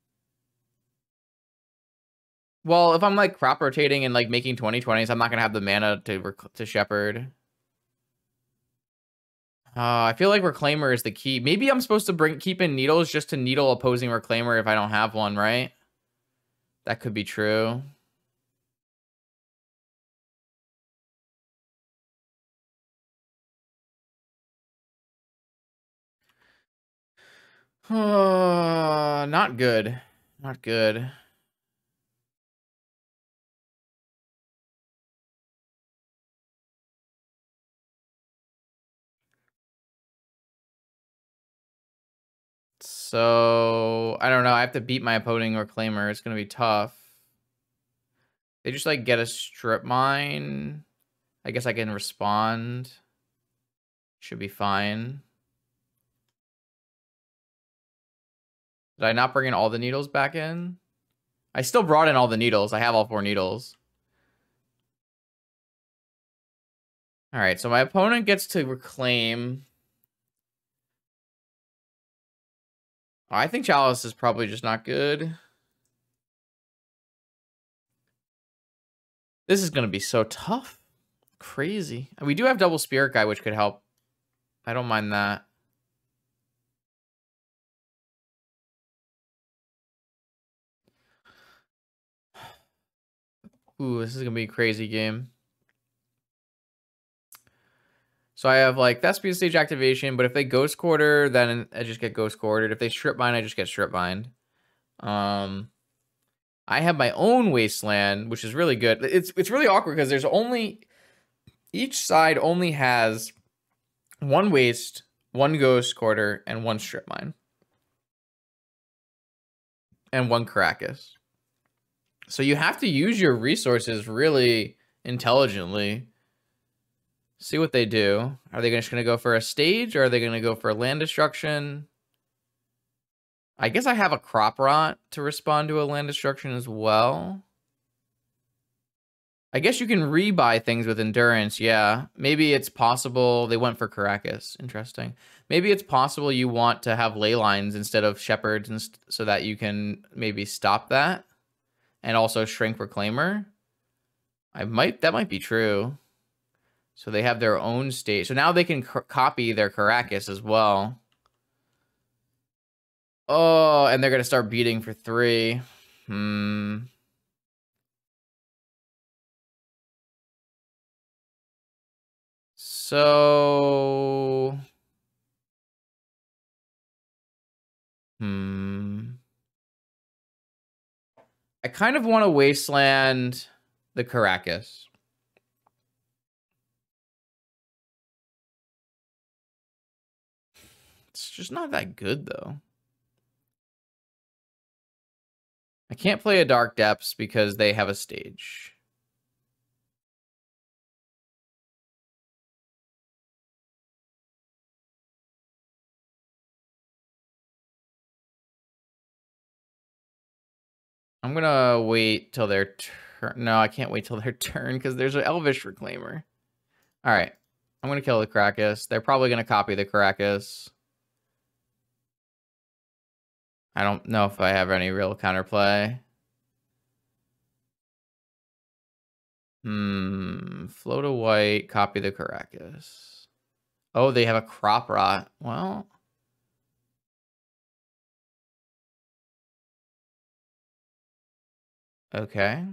Well, if I'm like crop rotating and like making 20/20s, I'm not gonna have the mana to shepherd. I feel like Reclaimer is the key. Maybe I'm supposed to keep in Needles just to needle opposing Reclaimer if I don't have one, right? That could be true. Not good. Not good. So, I don't know. I have to beat my opposing reclaimer. It's going to be tough. They just, like, get a strip mine. I guess I can respond. Should be fine. Did I not bring in all the needles back in? I still brought in all the needles. I have all 4 needles. All right, so my opponent gets to reclaim. I think Chalice is probably just not good. This is going to be so tough. Crazy. And we do have double Spirit Guy, which could help. I don't mind that. Ooh, this is going to be a crazy game. So I have, like, that speed stage activation, but if they Ghost Quarter, then I just get Ghost Quartered. If they Strip Mine, I just get Strip Mined. I have my own Wasteland, which is really good. It's really awkward because there's only... Each side only has 1 Waste, 1 Ghost Quarter, and 1 Strip Mine. And 1 Caracas. So you have to use your resources really intelligently. See what they do. Are they just going to go for a stage, or are they going to go for land destruction? I guess I have a Crop Rot to respond to a land destruction as well. I guess you can rebuy things with endurance, yeah. Maybe it's possible they went for Caracas. Interesting. Maybe it's possible you want to have ley lines instead of shepherds, and so that you can maybe stop that. And also shrink Reclaimer. That might be true. So they have their own stage. So now they can copy their Caracas as well. Oh, and they're going to start beating for 3. So... I kind of want to Wasteland the Caracas. It's just not that good, though. I can't play a Dark Depths because they have a stage. I'm gonna wait till their turn. No, I can't wait till their turn because there's an Elvish Reclaimer. All right. I'm gonna kill the Caracas. They're probably gonna copy the Caracas. I don't know if I have any real counterplay. Float a white, copy the Caracas. Oh, they have a Crop Rot. Well. Okay.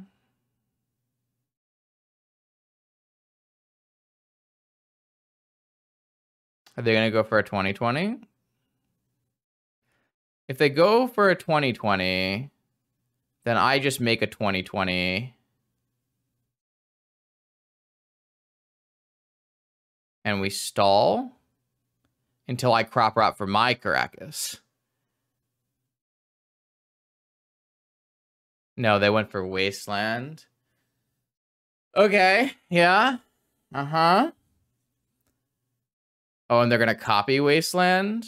Are they gonna go for a 2020? If they go for a 2020, then I just make a 2020. And we stall until I Crop Rot for my Caracas. No, they went for Wasteland. Okay, yeah. Uh-huh. Oh, and they're going to copy Wasteland?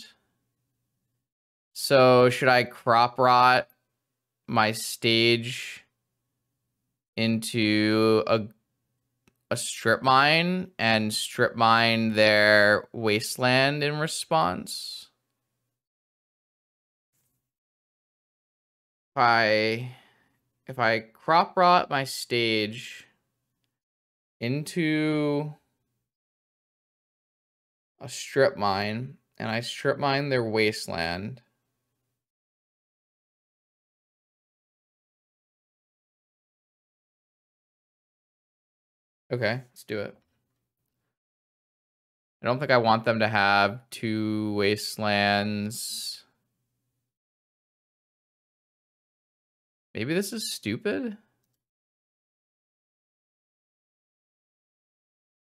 So should I Crop Rot my stage into a Strip Mine and Strip Mine their Wasteland in response? If I Crop Rot my stage into a Strip Mine and I Strip Mine their Wasteland, okay, let's do it. I don't think I want them to have 2 Wastelands. Maybe this is stupid?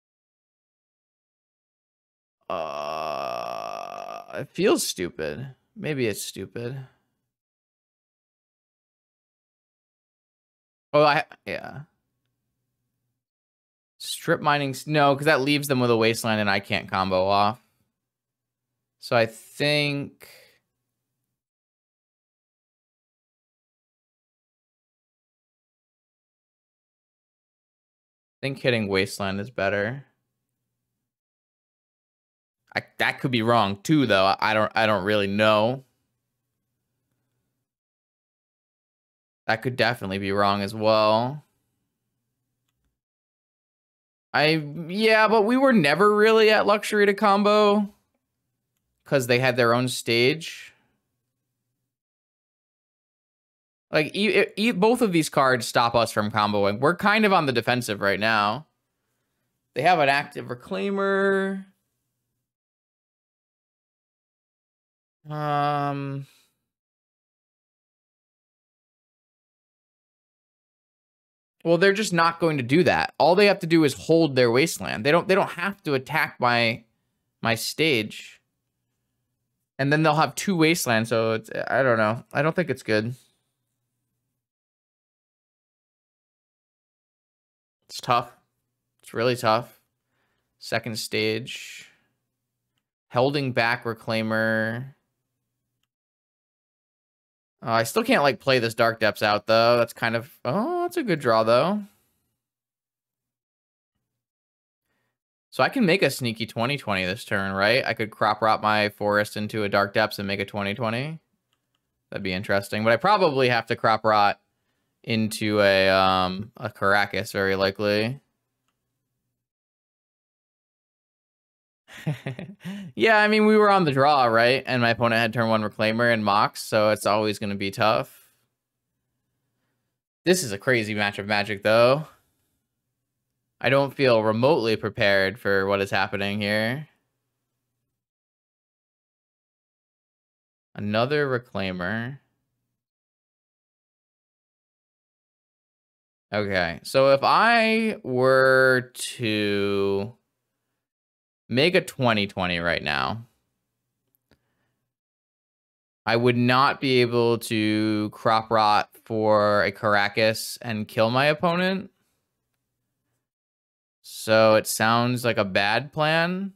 It feels stupid. Maybe it's stupid. Oh, yeah. Strip mining, no, because that leaves them with a wasteland and I can't combo off. So I think hitting wasteland is better. That could be wrong too, though. I don't really know. That could definitely be wrong as well. Yeah, but we were never really at luxury to combo because they had their own stage. Like, both of these cards stop us from comboing. We're kind of on the defensive right now. They have an active Reclaimer. Well, they're just not going to do that. All they have to do is hold their wasteland. They don't have to attack my stage. And then they'll have 2 wastelands, so it's, I don't know. I don't think it's good. It's tough. It's really tough. Second stage. Holding back Reclaimer. I still can't, like, play this Dark Depths out, though. That's kind of... Oh, that's a good draw, though. So I can make a sneaky 20/20 this turn, right? I could crop rot my forest into a Dark Depths and make a 20/20. That'd be interesting. But I probably have to crop rot into a Caracas, very likely. Yeah, I mean, we were on the draw, right? And my opponent had turn 1 Reclaimer and Mox, so it's always going to be tough. This is a crazy match of Magic, though. I don't feel remotely prepared for what is happening here. Another Reclaimer. Okay, so if I were to make a 20/20 right now, I would not be able to crop rot for a Caracas and kill my opponent. So it sounds like a bad plan.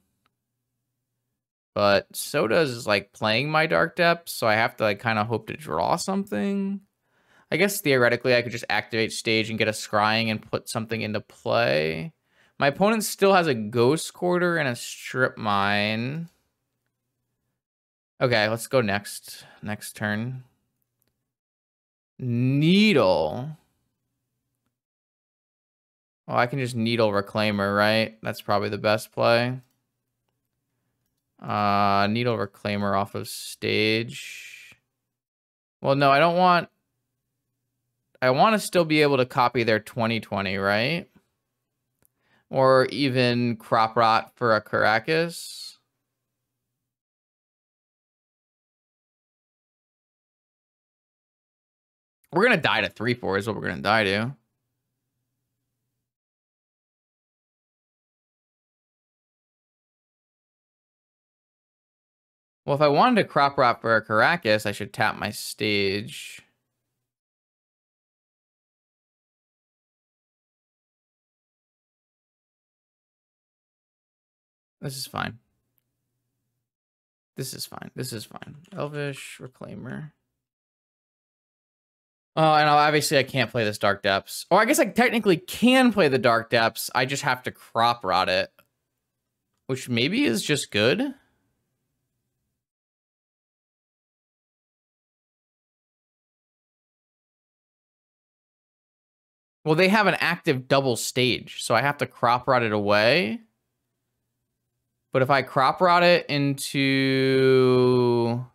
But so does, like, playing my Dark Depths, so I have to, like, kind of hope to draw something. I guess theoretically I could just activate stage and get a scrying and put something into play. My opponent still has a Ghost Quarter and a Strip Mine. Okay, let's go next. Next turn. Needle. Oh, I can just Needle Reclaimer, right? That's probably the best play. Needle Reclaimer off of stage. Well, no, I don't want... I want to still be able to copy their 20/20, right? Or even crop rot for a Caracas. We're going to die to 3/4 is what we're going to die to. Well, if I wanted to crop rot for a Caracas, I should tap my stage. This is fine. This is fine. This is fine. Elvish Reclaimer. Oh, and obviously I can't play this Dark Depths. Or I guess I technically can play the Dark Depths. I just have to crop rot it. Which maybe is just good. Well, they have an active double stage, so I have to crop rot it away. But if I crop rot it into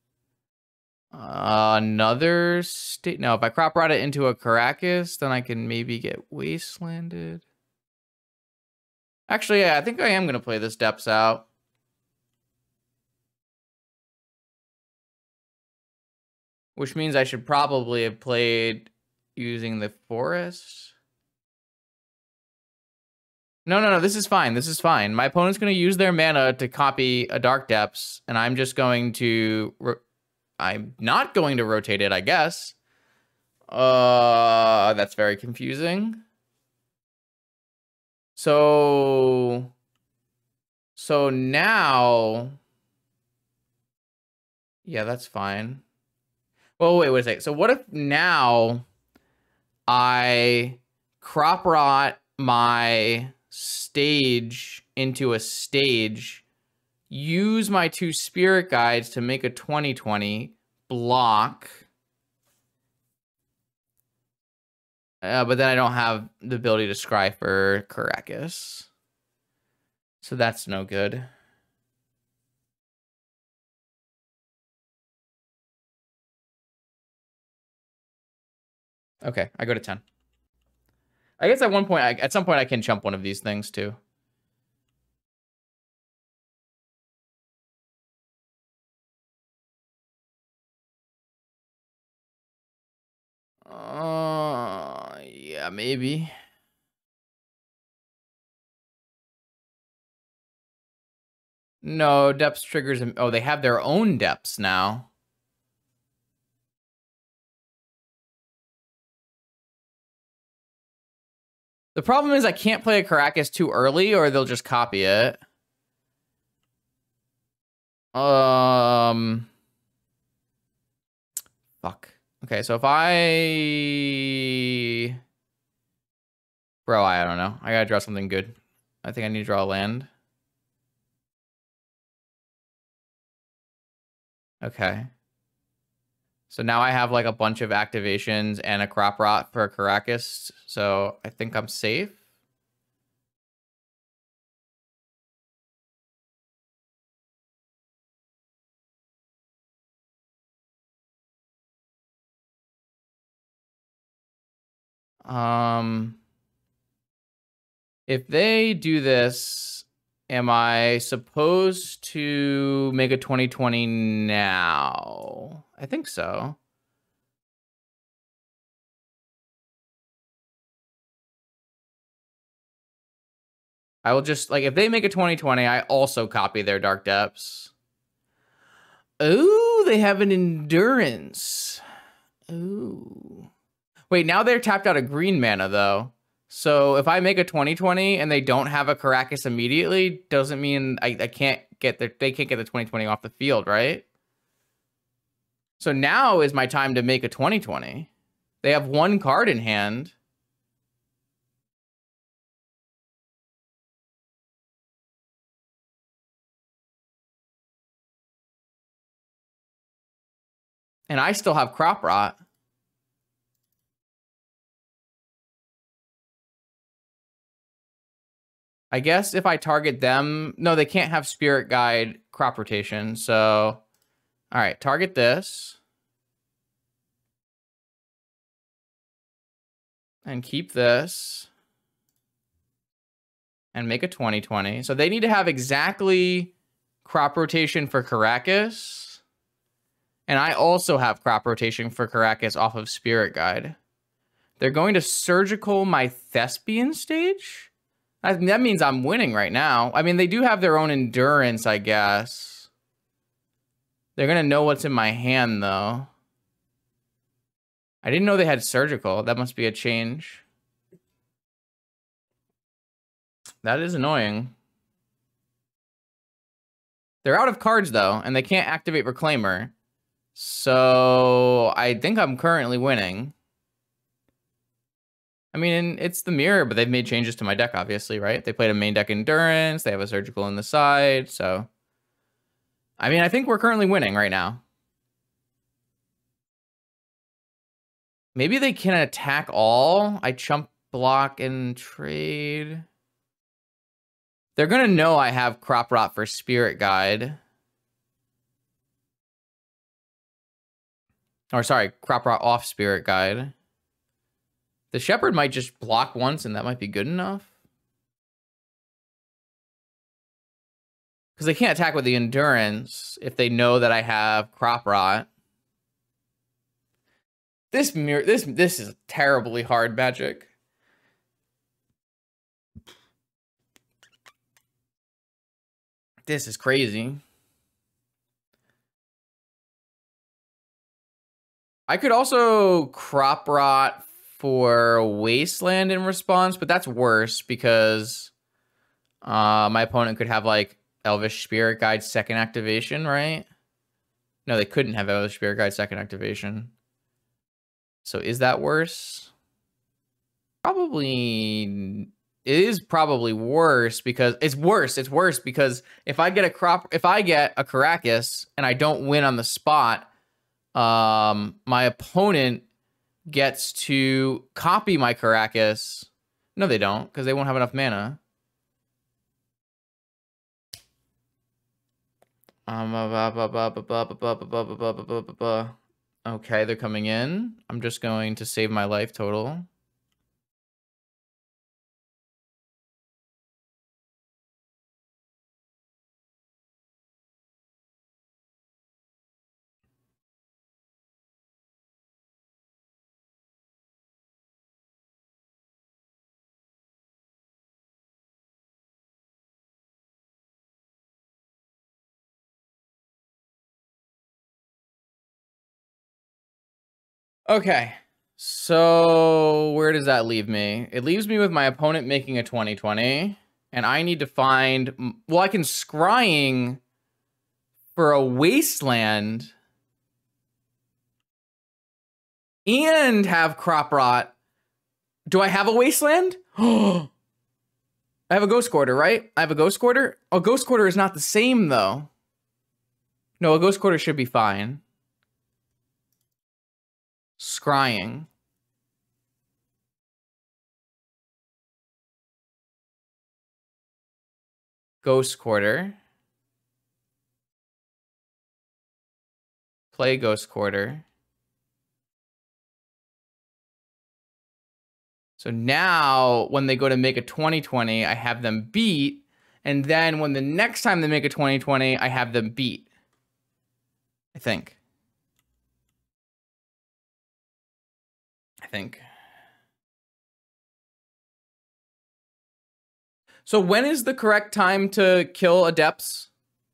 another state, no, if I crop rot it into a Caracas, then I can maybe get wastelanded. Actually, yeah, I think I am going to play this Depths out. Which means I should probably have played using the forest. No, this is fine. This is fine. My opponent's going to use their mana to copy a Dark Depths, and I'm just going to I'm not going to rotate it, I guess. That's very confusing. So now, yeah, that's fine. Well, wait a second. So what if now I crop rot my stage into a stage, use my 2 spirit guides to make a 20/20 block, but then I don't have the ability to scry for Caracas. So that's no good. Okay, I go to 10. I guess at some point I can chump one of these things too. Yeah, maybe. No, depths triggers. Oh, they have their own depths now. The problem is I can't play a Caracas too early or they'll just copy it. Fuck. Okay, so if I... Bro, I don't know. I gotta draw something good. I think I need to draw a land. Okay. So now I have like a bunch of activations and a crop rot for a Caracas. So I think I'm safe. If they do this, am I supposed to make a 20/20 now? I think so. I will just, like, if they make a 20/20, I also copy their Dark Depths. Oh, they have an Endurance. Ooh. Wait, now they're tapped out of green mana, though. So if I make a 20/20 and they don't have a Caracas immediately, doesn't mean they can't get the 20/20 off the field, right? So now is my time to make a 20/20. They have 1 card in hand. And I still have Crop Rot. I guess if I target them... No, they can't have Spirit Guide crop rotation. So, all right, target this. And keep this. And make a 20/20. So they need to have exactly crop rotation for Caracas. And I also have crop rotation for Caracas off of Spirit Guide. They're going to surgical my Thespian stage? That means I'm winning right now. I mean, they do have their own endurance, I guess. They're going to know what's in my hand, though. I didn't know they had surgical. That must be a change. That is annoying. They're out of cards, though, and they can't activate Reclaimer. So I think I'm currently winning. I mean, it's the mirror, but they've made changes to my deck, obviously, right? They played a main deck Endurance. They have a surgical in the side, so... I mean, I think we're currently winning right now. Maybe they can attack all. I chump, block, and trade. They're going to know I have Crop Rot for Spirit Guide. Or sorry, Crop Rot off Spirit Guide. The Shepherd might just block once, and that might be good enough. Because they can't attack with the Endurance if they know that I have Crop Rot. This is terribly hard Magic. This is crazy. I could also crop rot for Wasteland in response, but that's worse because my opponent could have like Elvish Spirit Guide second activation, right? No, they couldn't have Elvish Spirit Guide second activation. So is that worse? Probably. It is probably worse because it's worse. It's worse because if I get a Caracas and I don't win on the spot, my opponent gets to copy my Caracas. No, they don't, because they won't have enough mana. Okay, they're coming in. I'm just going to save my life total. Okay, so where does that leave me? It leaves me with my opponent making a 20/20, and I need to find... Well, I can scrying for a Wasteland and have Crop Rot. Do I have a Wasteland? I have a Ghost Quarter, right? I have a Ghost Quarter? A Ghost Quarter is not the same, though. No, a Ghost Quarter should be fine. Scrying. Ghost Quarter. Play Ghost Quarter. So now when they go to make a 20/20, I have them beat. And then when the next time they make a 20/20, I have them beat. I think. So when is the correct time to kill Adepts?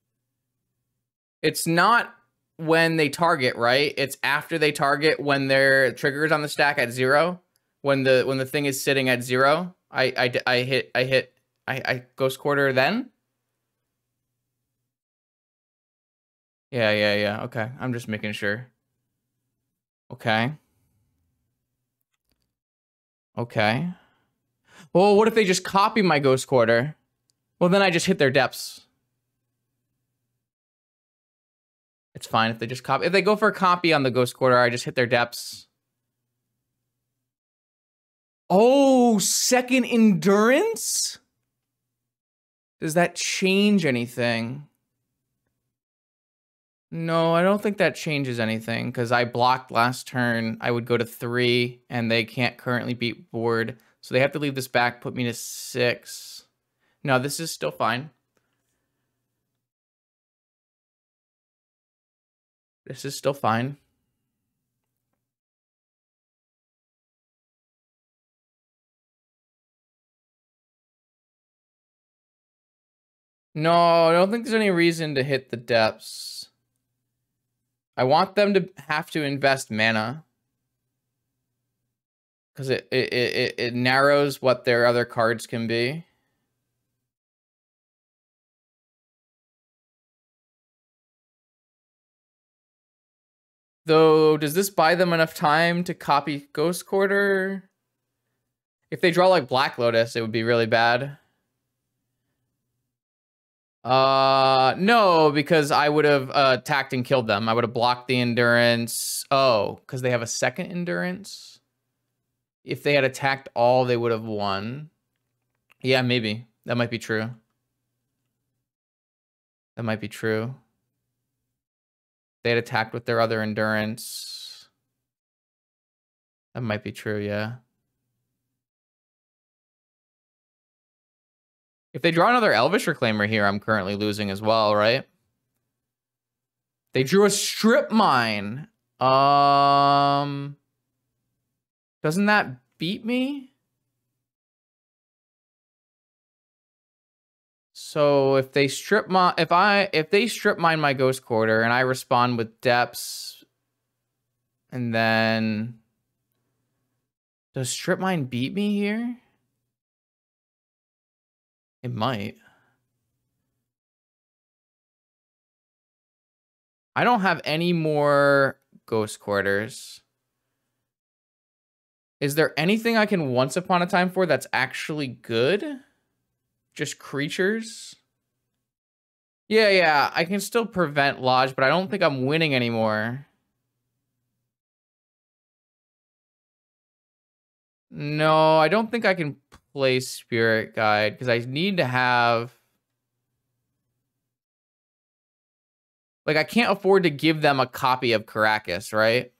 It's not when they target, right? It's after they target when their trigger is on the stack at 0. When the thing is sitting at 0. I hit Ghost Quarter then? Yeah. Okay, I'm just making sure. Okay. Well, what if they just copy my Ghost Quarter? Well, then I just hit their depths. It's fine if they just copy. If they go for a copy on the Ghost Quarter, I just hit their depths. Oh, second endurance? Does that change anything? No, I don't think that changes anything because I blocked last turn. I would go to 3 and they can't currently beat board. So they have to leave this back, put me to 6. No, this is still fine. This is still fine. No, I don't think there's any reason to hit the depths. I want them to have to invest mana. Because it narrows what their other cards can be. Though, does this buy them enough time to copy Ghost Quarter? If they draw like Black Lotus, it would be really bad. No, because I would have attacked and killed them. I would have blocked the endurance. Oh, because they have a second endurance? If they had attacked all, they would have won. Yeah, maybe. That might be true. That might be true. They had attacked with their other endurance. That might be true, yeah. If they draw another Elvish Reclaimer here, I'm currently losing as well, right? They drew a Strip Mine. Doesn't that beat me? So if they strip mine, if they strip mine my Ghost Quarter and I respond with Depths, And then... Does Strip Mine beat me here? It might. I don't have any more Ghost Quarters. Is there anything I can Once Upon a Time for that's actually good? Just creatures? Yeah, I can still prevent Lodge, but I don't think I'm winning anymore. No, I don't think I can play Spirit Guide because I need to have... Like, I can't afford to give them a copy of Caracas, right?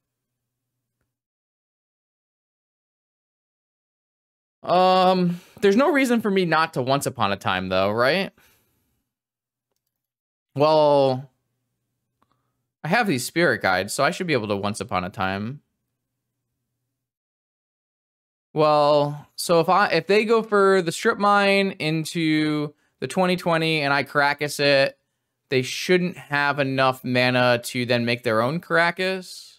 There's no reason for me not to Once Upon a Time, though, right? Well, I have these Spirit Guides, so I should be able to Once Upon a Time. Well, so if they go for the Strip Mine into the 2020 and I Caracas it, they shouldn't have enough mana to then make their own Caracas.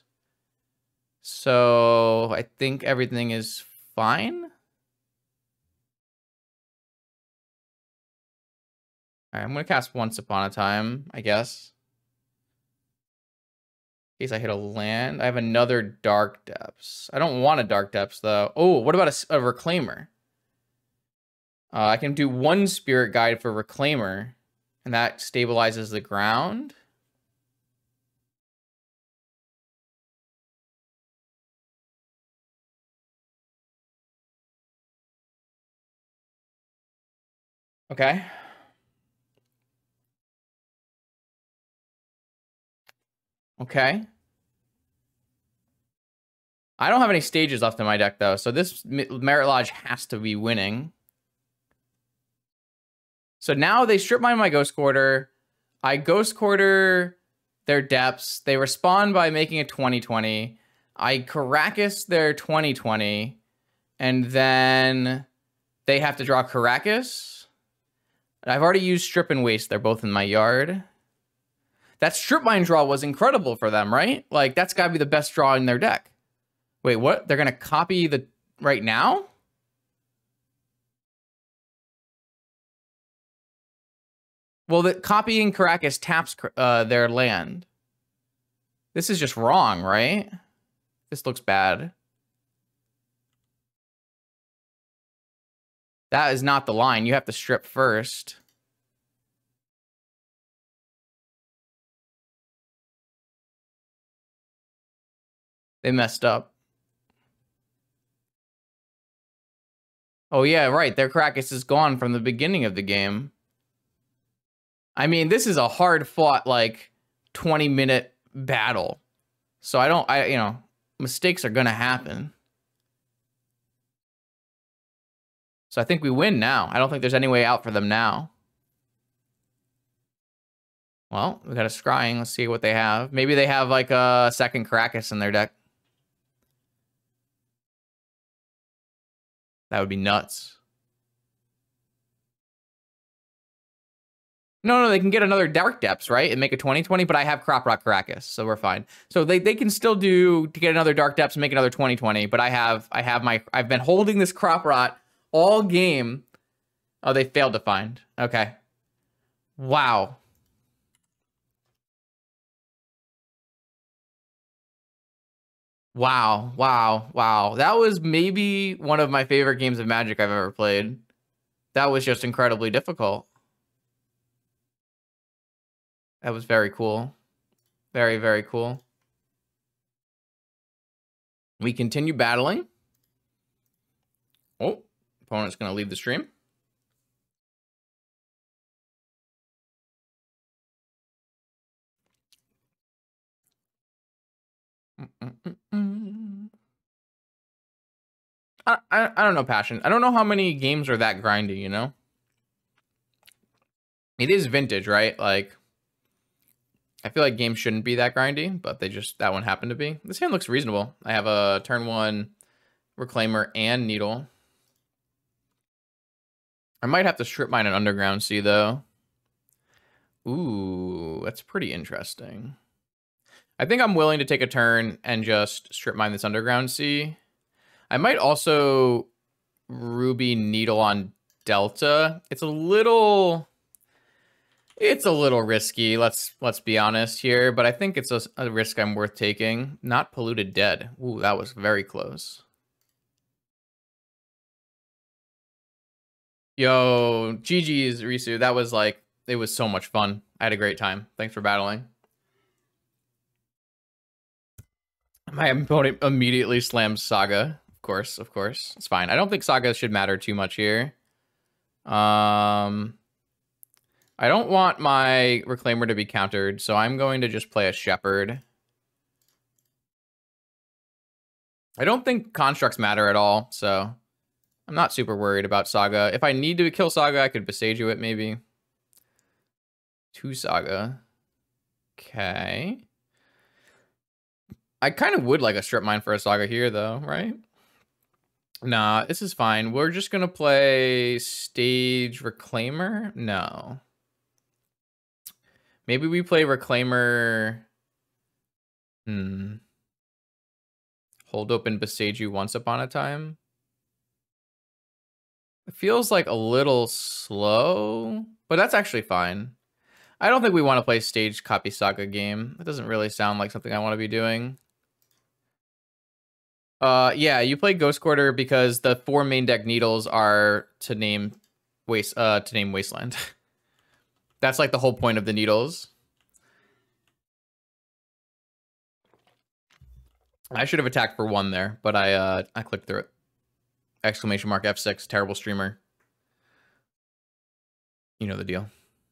So I think everything is fine. All right, I'm going to cast Once Upon a Time, I guess. In case I hit a land. I have another Dark Depths. I don't want a Dark Depths, though. Oh, what about a Reclaimer? I can do one Spirit Guide for Reclaimer, and that stabilizes the ground. Okay. Okay. I don't have any stages left in my deck, though, so this Merit Lodge has to be winning. So now they strip mine my Ghost Quarter. I Ghost Quarter their depths. They respond by making a 2020. I Caracas their 2020. And then they have to draw Caracas. I've already used Strip and Waste. They're both in my yard. That Strip Mine draw was incredible for them, right? Like, that's got to be the best draw in their deck. Wait, what? They're going to copy the... right now? Well, the copying Caracas taps their land. This is just wrong, right? This looks bad. That is not the line. You have to strip first. They messed up. Oh, yeah, right. Their Caracas is gone from the beginning of the game. I mean, this is a hard-fought, like, 20-minute battle. So you know, mistakes are going to happen. So I think we win now. I don't think there's any way out for them now. Well, we got a scrying. Let's see what they have. Maybe they have, like, a second Caracas in their deck. That would be nuts. No, they can get another Dark Depths, right? And make a 2020, but I have Crop Rock Caracas, so we're fine. So they can still do to get another Dark Depths and make another 2020, but I've been holding this Crop Rot all game. Oh, they failed to find. Okay. Wow. Wow. That was maybe one of my favorite games of Magic I've ever played. That was just incredibly difficult. That was very cool. Very, very cool. We continue battling. Oh, opponent's going to leave the stream. I don't know, Passion. I don't know how many games are that grindy, you know? It is vintage, right? Like, I feel like games shouldn't be that grindy, but that one happened to be. This hand looks reasonable. I have a turn 1 Reclaimer and Needle. I might have to strip mine an Underground Sea, though. Ooh, that's pretty interesting. I think I'm willing to take a turn and just strip mine this underground sea. I might also Ruby Needle on Delta. It's a little risky, let's be honest here, but I think it's a risk I'm worth taking. Not Polluted Dead. Ooh, that was very close. Yo, GG's, Risu. That was like, it was so much fun. I had a great time. Thanks for battling. My opponent immediately slams Saga. Of course. It's fine. I don't think Saga should matter too much here. I don't want my Reclaimer to be countered, so I'm going to just play a Shepherd. I don't think constructs matter at all, so I'm not super worried about Saga. If I need to kill Saga, I could Besage it maybe. 2 Saga. Okay. I kind of would like a strip mine for a Saga here, though, right? Nah, this is fine. We're just going to play Stage Reclaimer? No. Maybe we play Reclaimer... Hold open Besage you once upon a time. It feels like a little slow, but that's actually fine. I don't think we want to play Stage Copy Saga game. It doesn't really sound like something I want to be doing. Yeah, you play Ghost Quarter because the 4 main deck needles are to name Wasteland. That's like the whole point of the needles. I should have attacked for 1 there, but I clicked through it. Exclamation mark F6, terrible streamer. You know the deal.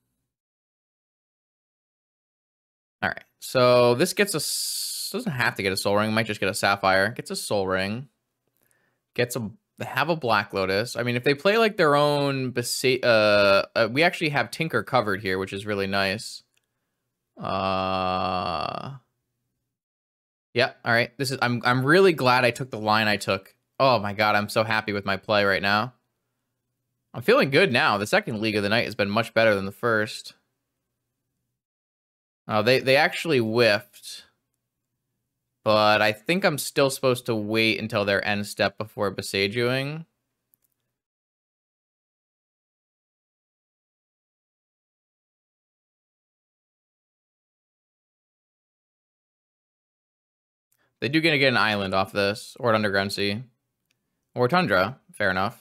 All right, so this gets us, doesn't have to get a Soul Ring, might just get a Sapphire. Gets a Soul Ring. Gets a, have a Black Lotus. I mean, if they play like their own, we actually have Tinker covered here, which is really nice. Yeah, all right. This is, I'm really glad I took the line I took. Oh my god, I'm so happy with my play right now. I'm feeling good now. The second League of the Night has been much better than the first. Oh, they actually whiffed. But I think I'm still supposed to wait until their end step before Besageing. They do get an island off this, or an underground sea, or tundra. Fair enough.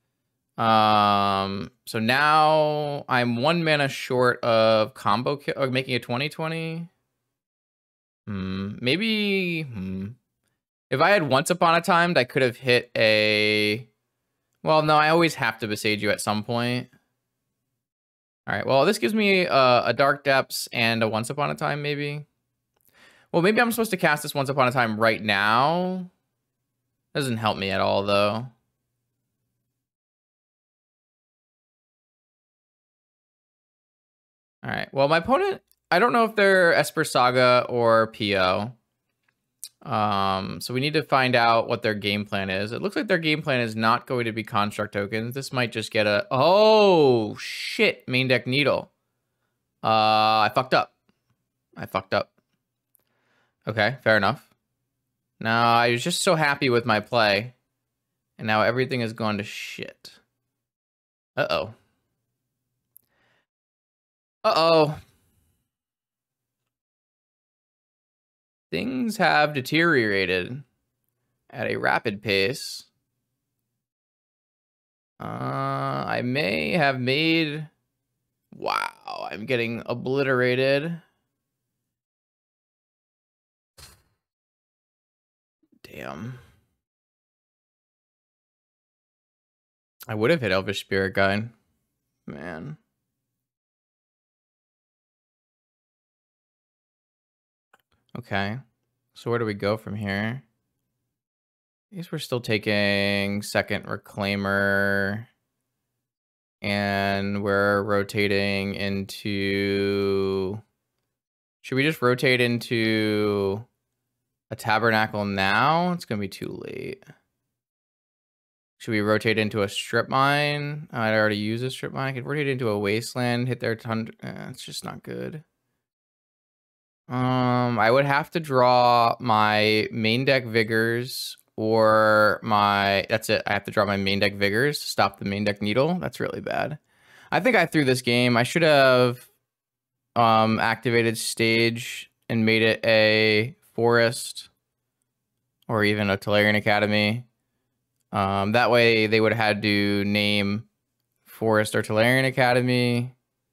So now I'm 1 mana short of combo kill, or making a 20/20. Maybe. If I had Once Upon a Time, I could have hit a. Well, no, I always have to Besage you at some point. All right. Well, this gives me a Dark Depths and a Once Upon a Time, maybe. Well, maybe I'm supposed to cast this Once Upon a Time right now. Doesn't help me at all, though. All right. Well, my opponent, I don't know if they're Esper Saga or PO. So we need to find out what their game plan is. It looks like their game plan is not going to be construct tokens. This might just get a... Oh, shit. Main deck Needle. I fucked up. Okay, fair enough. Now, I was just so happy with my play. And now everything has gone to shit. Uh-oh. Uh-oh. Things have deteriorated at a rapid pace. I may have made... Wow, I'm getting obliterated. Damn. I would have hit Elvish Spirit Guide. Man. Okay. So where do we go from here? I guess we're still taking second Reclaimer. And we're rotating into... Should we just rotate into a Tabernacle now? It's going to be too late. Should we rotate into a Strip Mine? I'd already used a Strip Mine. I could rotate into a Wasteland, hit their Tundra. It's just not good. I would have to draw my main deck Vigors or my... That's it. I have to draw my main deck Vigors to stop the main deck Needle. That's really bad. I think I threw this game. I should have activated Stage and made it a Forest or even a Tolarian Academy. That way they would have had to name Forest or Tolarian Academy.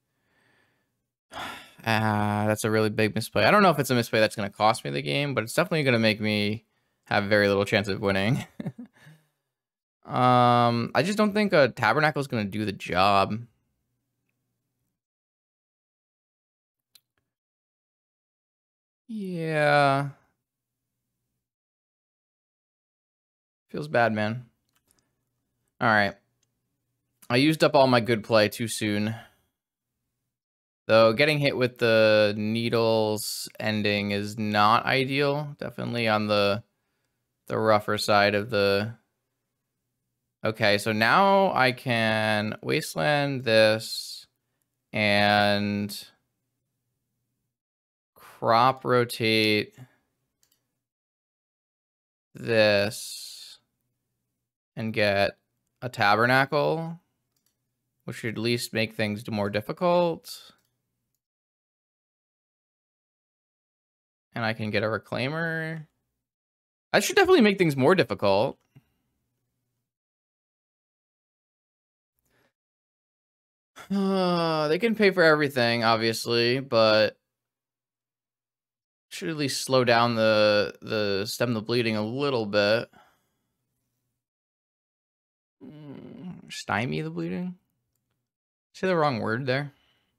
That's a really big misplay. I don't know if it's a misplay that's going to cost me the game, but it's definitely going to make me have very little chance of winning. I just don't think a Tabernacle is going to do the job. Yeah. Feels bad, man. All right. I used up all my good play too soon. Though getting hit with the needles ending is not ideal. Definitely on the rougher side of the... Okay, so now I can Wasteland this and crop rotate this and get a Tabernacle, which should at least make things more difficult. And I can get a Reclaimer. That should definitely make things more difficult. They can pay for everything, but should at least slow down the stem the bleeding a little bit. Stymie the bleeding? Say the wrong word there.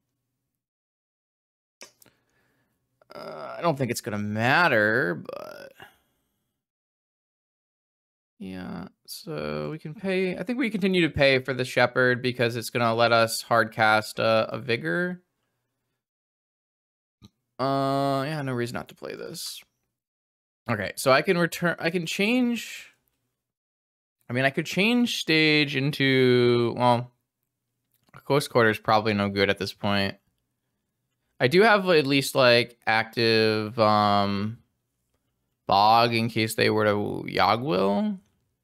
I don't think it's gonna matter, but yeah. So we can pay. I think we continue to pay for the Shepherd because it's gonna let us hard cast a Vigor. Yeah, no reason not to play this. Okay, so I can return. I can change. I mean, I could change Stage into, well, Close Quarters probably no good at this point. I do have at least like active Bog in case they were to Yogwill.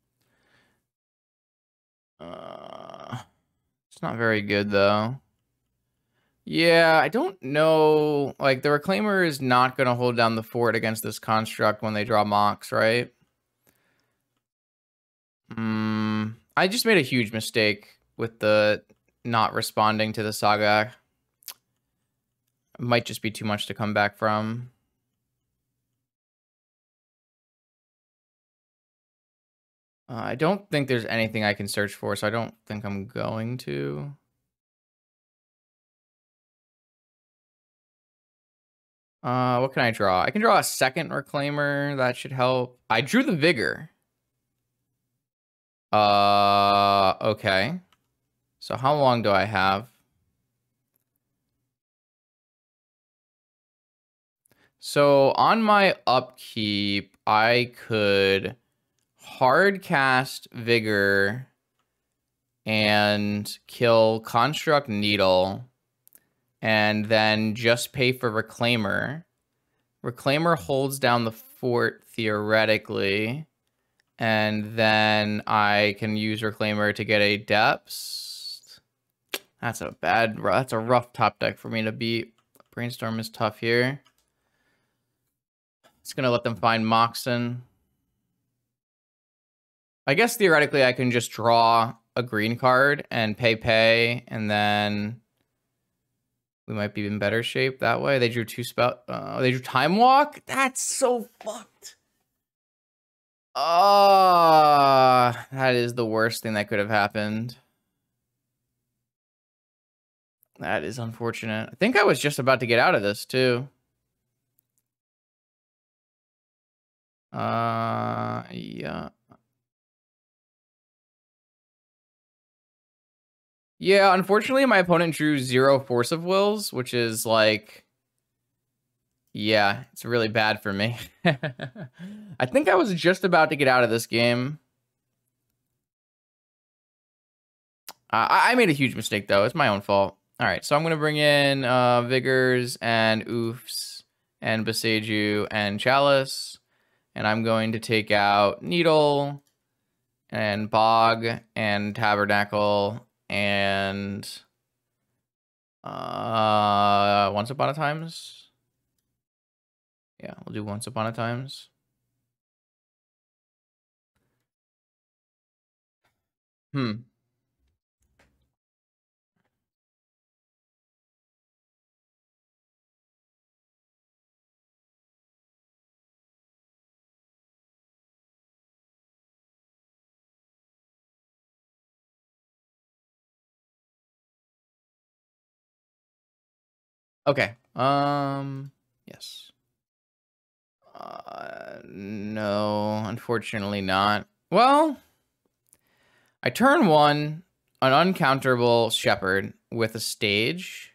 It's not very good though. Yeah, I don't know. Like the Reclaimer is not going to hold down the fort against this construct when they draw Mox, right? I just made a huge mistake with the not responding to the Saga. It might just be too much to come back from. I don't think there's anything I can search for, so I don't think I'm going to. What can I draw? I can draw a second Reclaimer. That should help. I drew the Vigor. Okay. So how long do I have? So on my upkeep, I could hard cast Vigor and kill Construct Needle and then just pay for Reclaimer. Reclaimer holds down the fort theoretically, and then I can use Reclaimer to get a Depths. That's a rough top deck for me to beat. Brainstorm is tough here. It's gonna let them find Moxen. I guess theoretically I can just draw a green card and pay, and then we might be in better shape that way. They drew two spell. They drew Time Walk. That's so fucked. That is the worst thing that could have happened. That is unfortunate. I think I was just about to get out of this too. Yeah. Yeah, unfortunately, my opponent drew 0 Force of Wills, which is like, yeah, it's really bad for me. I think I was just about to get out of this game. I made a huge mistake, though. It's my own fault. All right, so I'm going to bring in Vigors and Oofs and Boseiju and Chalice. And I'm going to take out Needle and Bog and Tabernacle and Once Upon a Times. Yeah, we'll do Once Upon a Times. Okay. Yes. No, unfortunately not. Well, I turn one, an uncounterable shepherd with a stage.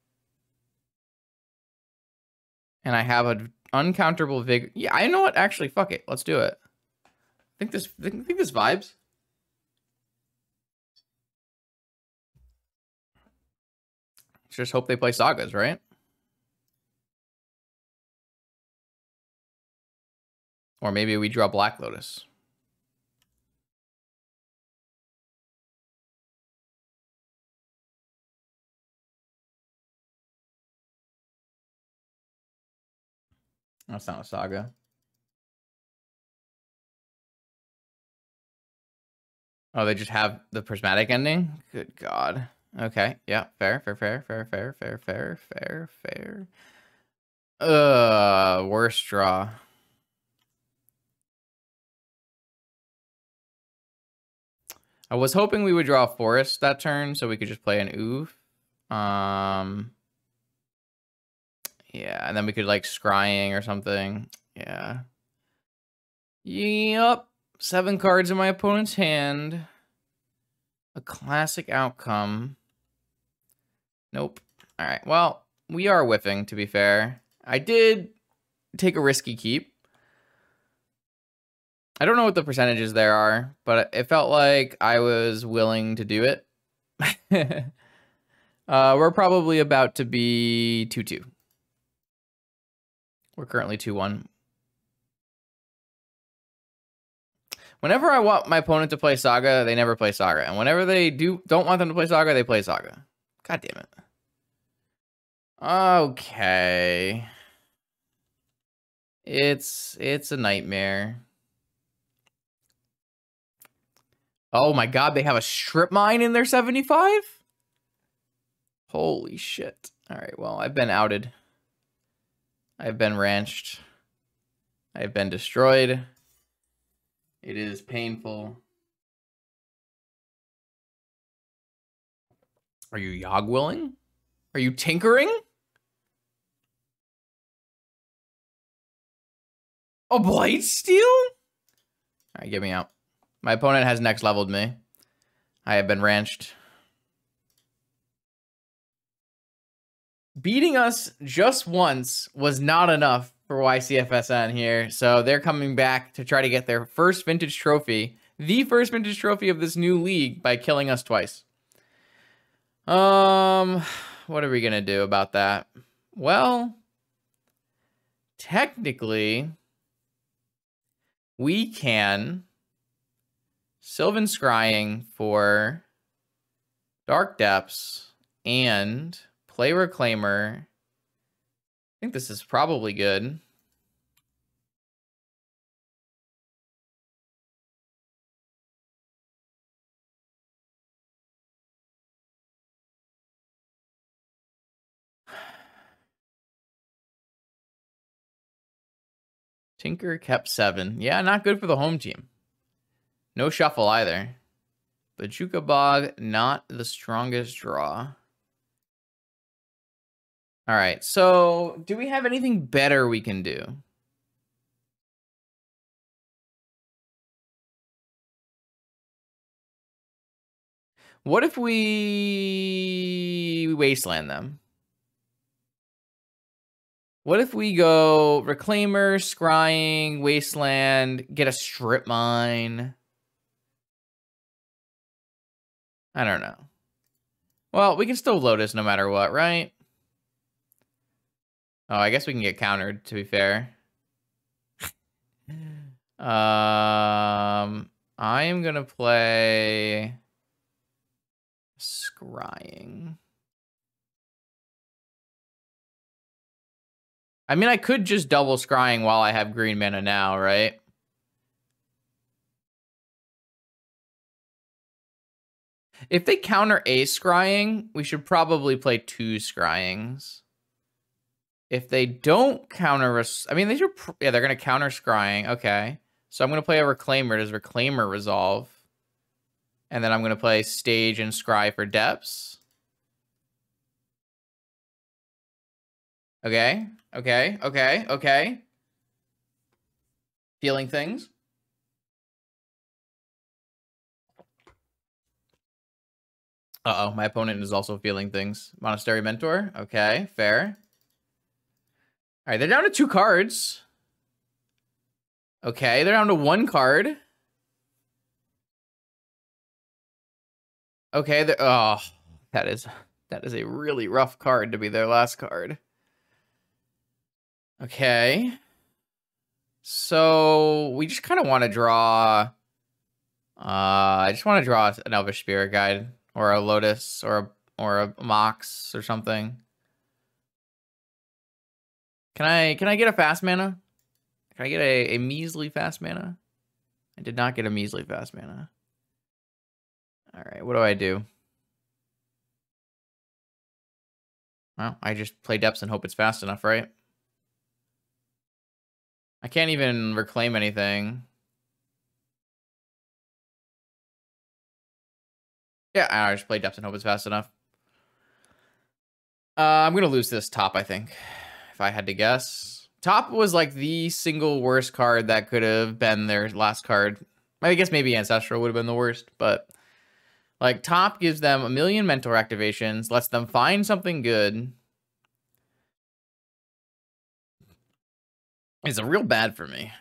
And I have an uncounterable vigor. Yeah, I know what. Actually, fuck it. Let's do it. Think this vibes. Just hope they play Sagas, right? Or maybe we draw Black Lotus. That's not a Saga. Oh, they just have the prismatic ending? Good God. Okay. Yeah. Fair. Worst draw. I was hoping we would draw a forest that turn so we could just play an oof. Yeah, and then we could like scrying or something. Yeah. Yep. 7 cards in my opponent's hand. A classic outcome. Nope. All right. Well, we are whiffing, to be fair. I did take a risky keep. I don't know what the percentages there are, but it felt like I was willing to do it. We're probably about to be 2-2. We're currently 2-1. Whenever I want my opponent to play Saga, they never play Saga. And whenever they don't want them to play Saga, they play Saga. God damn it. Okay. It's a nightmare. Oh my God, they have a strip mine in their 75? Holy shit. All right, well, I've been outed. I've been ranched. I've been destroyed. It is painful. Are you Yogg willing? Are you tinkering? A Blightsteel? All right, get me out. My opponent has next leveled me. I have been ranched. Beating us just once was not enough for YCFSN here, so they're coming back to try to get their first vintage trophy, the first vintage trophy of this new league, by killing us twice. What are we gonna do about that? Well, technically, we can Sylvan Scrying for Dark Depths and play Reclaimer. I think this is probably good. Tinker kept 7. Yeah, not good for the home team. No shuffle either. Bajuka Bog, not the strongest draw. All right, so do we have anything better we can do? What if we wasteland them? What if we go Reclaimer, Scrying, Wasteland, get a Strip Mine? I don't know. Well, we can still Lotus no matter what, right? Oh, I guess we can get countered, to be fair. I am gonna play Scrying. I mean, I could just double Scrying while I have green mana now, right? If they counter a Scrying, we should probably play 2 Scryings. If they don't counter us, I mean, they should, yeah, they're going to counter Scrying. Okay. So I'm going to play a Reclaimer. Does Reclaimer resolve? And then I'm going to play Stage and Scry for depths. Okay. Okay. Okay. Okay. Feeling things. Uh-oh, my opponent is also feeling things. Monastery Mentor. Okay, fair. All right, they're down to 2 cards. Okay, they're down to 1 card. Okay, oh, that is a really rough card to be their last card. Okay. So we just kind of want to draw. I just want to draw an Elvish Spirit Guide or a Lotus or a Mox or something. Can I get a fast mana? Can I get a measly fast mana? I did not get a measly fast mana. All right, what do I do? Well, I just play depths and hope it's fast enough, right? I can't even reclaim anything. Yeah, I just play depths and hope it's fast enough. I'm going to lose this top, I think, if I had to guess. Top was like the single worst card that could have been their last card. I guess maybe Ancestral would have been the worst, but like top gives them a million mentor activations, lets them find something good. It's a real bad for me.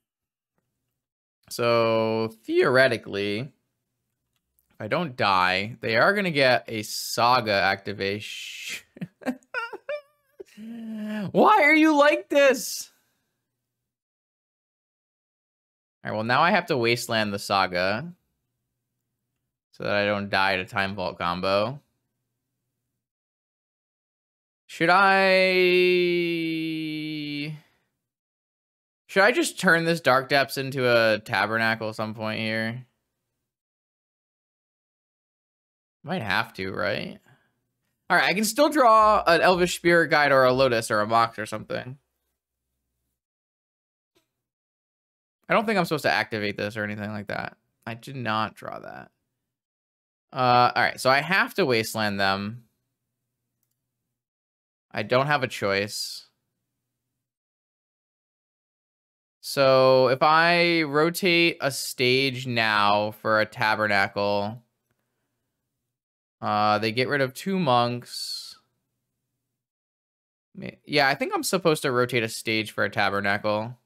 So theoretically, if I don't die, they are going to get a Saga activation. Why are you like this? All right, well, now I have to Wasteland the Saga so that I don't die to Time Vault combo. Should I just turn this Dark Depths into a Tabernacle at some point here? Might have to, right? All right, I can still draw an Elvish Spirit Guide or a Lotus or a Mox or something. I don't think I'm supposed to activate this or anything like that. I did not draw that. All right, so I have to Wasteland them. I don't have a choice. So if I rotate a stage now for a Tabernacle, they get rid of 2 monks. Yeah, I think I'm supposed to rotate a stage for a Tabernacle.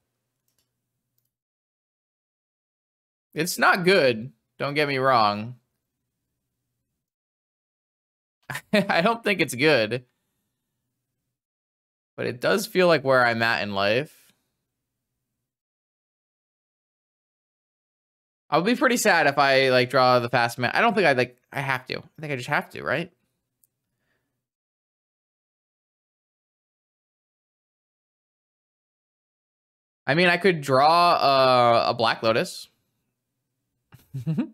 It's not good. Don't get me wrong. I don't think it's good. But it does feel like where I'm at in life. I'll be pretty sad if I like draw the fast man. I don't think I have to. I think I just have to, right? I mean, I could draw a Black Lotus. Well,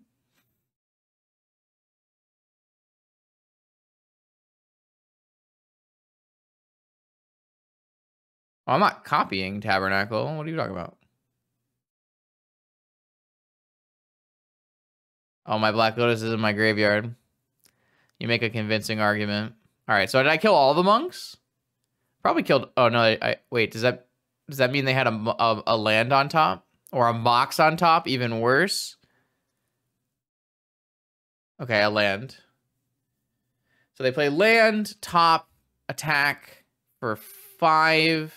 I'm not copying Tabernacle. What are you talking about? Oh, my Black Lotus is in my graveyard. You make a convincing argument. All right, so did I kill all the monks? Probably killed. Oh no, I wait. Does that mean they had a land on top or a mox on top? Even worse. Okay, a land. So they play land, top, attack for 5.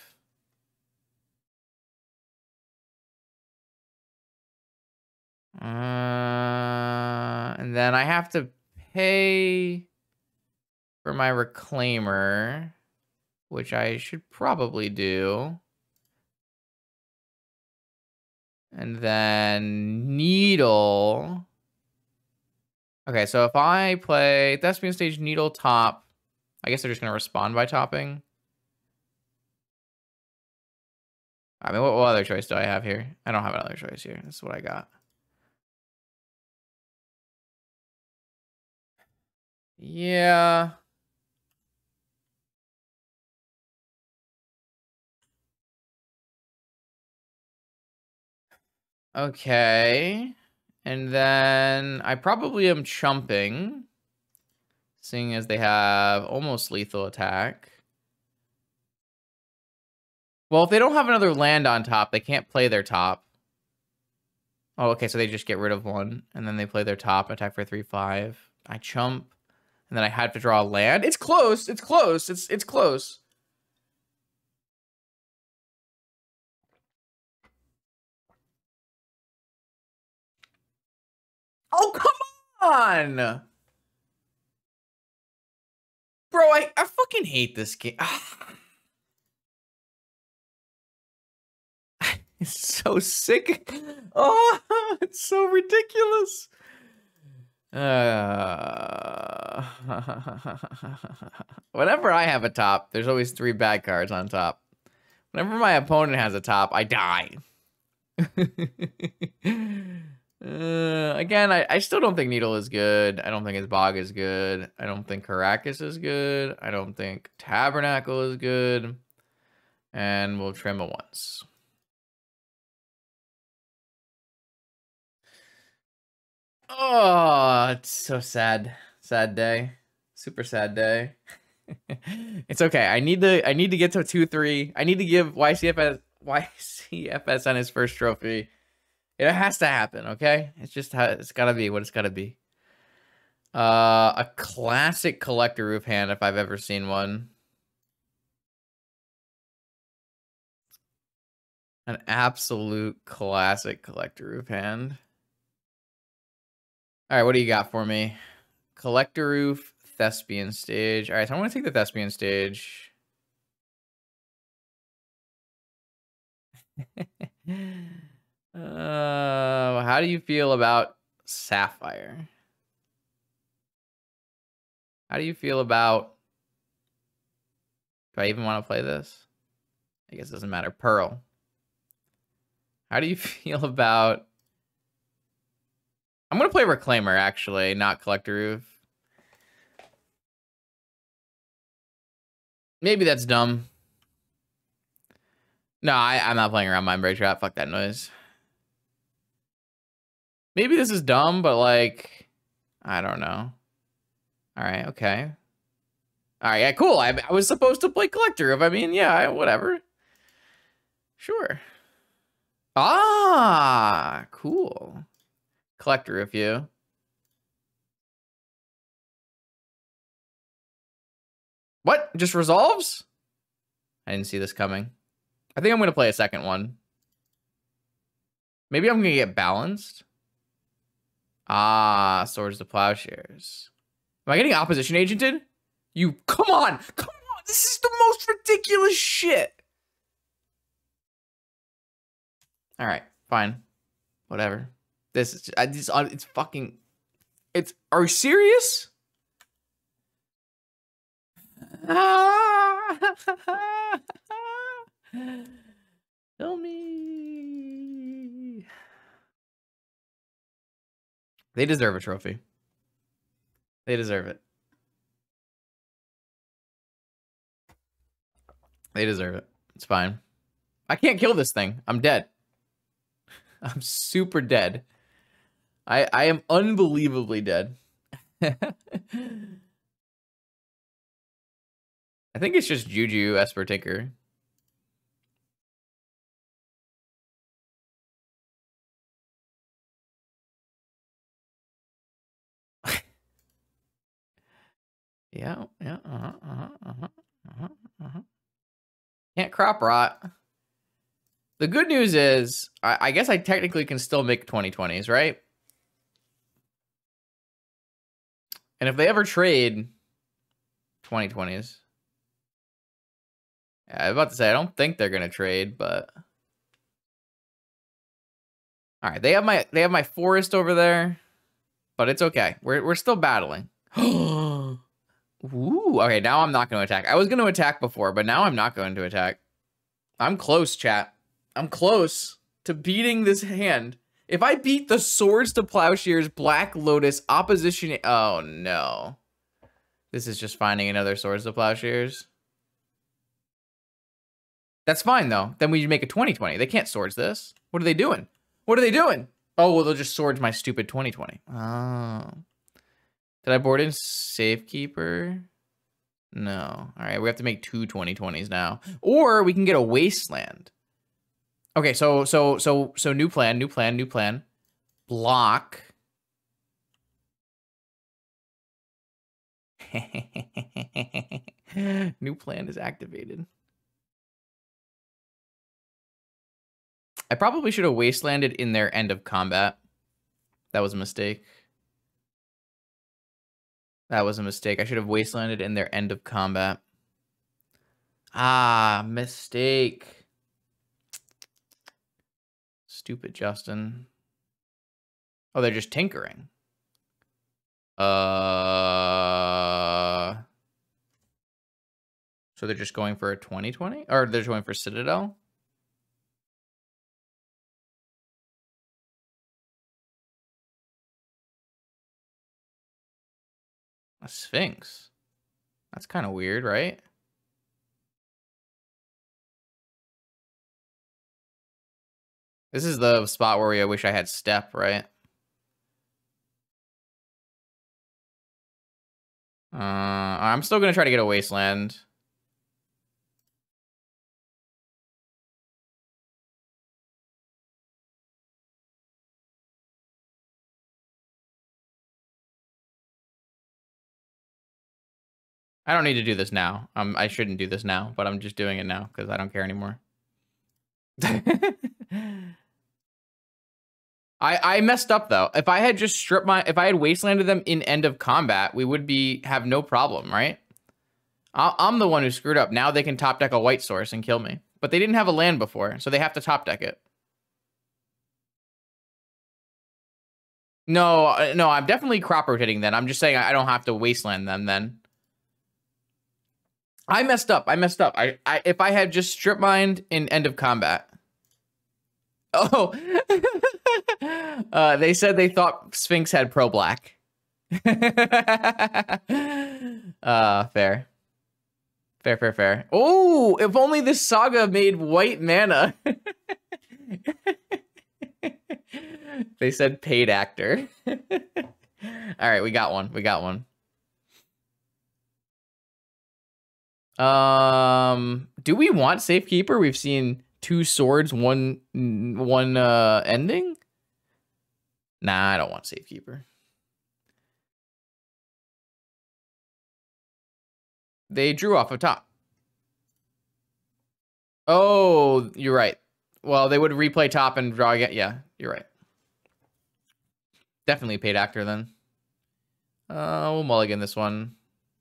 And then I have to pay for my Reclaimer. which I should probably do. And then Needle. Okay, so if I play Thespian Stage, Needle, top, I guess they're just going to respond by topping. I mean, what other choice do I have here? I don't have another choice here. That's what I got. Yeah. Okay. And then I probably am chumping, seeing as they have almost lethal attack. Well, if they don't have another land on top, they can't play their top. Oh, okay, so they just get rid of one, and then they play their top, attack for 3/5. I chump, and then I had to draw a land. It's close. It's close. It's close. Oh, come on! Bro, I fucking hate this game. It's so sick. Oh, it's so ridiculous. Whenever I have a top, there's always 3 bad cards on top. Whenever my opponent has a top, I die. Again, I still don't think Needle is good. I don't think his Bog is good. I don't think Caracas is good. I don't think Tabernacle is good. And we'll trim it once. Oh, it's so sad. Sad day. Super sad day. It's okay. I need to get to 2-3. I need to give YCFS on his first trophy. It has to happen, okay? It's just how it's gotta be what it's gotta be. A classic Collector Roof hand if I've ever seen one. An absolute classic Collector Roof hand. All right, what do you got for me? Collector Roof, Thespian Stage. All right, so I'm going to take the Thespian Stage. How do you feel about Sapphire? How do you feel about... Do I even want to play this? I guess it doesn't matter. Pearl. How do you feel about... I'm going to play Reclaimer, actually, not Collector Roof. Maybe that's dumb. No, I'm not playing around Mindbreak Trap. Fuck that noise. Maybe this is dumb, but, like, I don't know. All right, okay. All right, yeah, cool. I was supposed to play Collector Roof. I mean, yeah, whatever. Sure. Ah, cool. Collector Roof, you. What? Just resolves? I didn't see this coming. I think I'm going to play a second one. Maybe I'm going to get balanced. Ah, Swords to Plowshares. Am I getting opposition agented? You, come on! Come on! This is the most ridiculous shit! Alright, fine. Whatever. This is, it's fucking... It's, are you serious? Tell me. They deserve a trophy. They deserve it. They deserve it. It's fine. I can't kill this thing. I'm dead. I'm super dead. I am unbelievably dead. I think it's just Juju Esper Tinker. Yeah. Can't crop rot. The good news is, I guess I technically can still make 2020s, right? And if they ever trade 2020s, Yeah, I was about to say, I don't think they're gonna trade, but all right, they have my forest over there, but it's okay. We're still battling. Ooh, okay, now I'm not gonna attack. I was gonna attack before, but now I'm not going to attack. I'm close, chat. I'm close to beating this hand. If I beat the Swords to Plowshares, Black Lotus, Opposition... Oh, no. This is just finding another Swords to Plowshares. That's fine, though. Then we make a 2020. They can't Swords this. What are they doing? What are they doing? Oh, well, they'll just Swords my stupid 2020. Oh. Did I board in Safekeeper? No. All right, we have to make two 2020s now. Or we can get a Wasteland. Okay, so new plan. Block. New plan is activated. I probably should have wastelanded in their end of combat. That was a mistake. That was a mistake. I should have wastelanded in their end of combat. Ah, mistake. Stupid Justin. Oh, they're just tinkering. So they're just going for a 2020? Or they're just going for Citadel? A Sphinx. That's kind of weird, right? This is the spot where I wish I had step, right? I'm still gonna try to get a wasteland. I don't need to do this now. I shouldn't do this now, but I'm just doing it now because I don't care anymore. I messed up though. If I had just if I had wastelanded them in end of combat, we would have no problem, right? I'm the one who screwed up. Now they can top deck a white source and kill me. But they didn't have a land before, so they have to top deck it. No, I'm definitely crop rotating then. I'm just saying I don't have to wasteland them then. I messed up. If I had just strip mined in end of combat. Oh. They said they thought Sphinx had pro black. Fair. Fair. Oh, if only this saga made white mana. They said paid actor. All right, we got one. Do we want Safekeeper? We've seen 2 swords, one ending. Nah, I don't want Safekeeper. They drew off of top. Oh, you're right. Well, they would replay top and draw again. Yeah, you're right. Definitely paid actor then. We'll mulligan this one.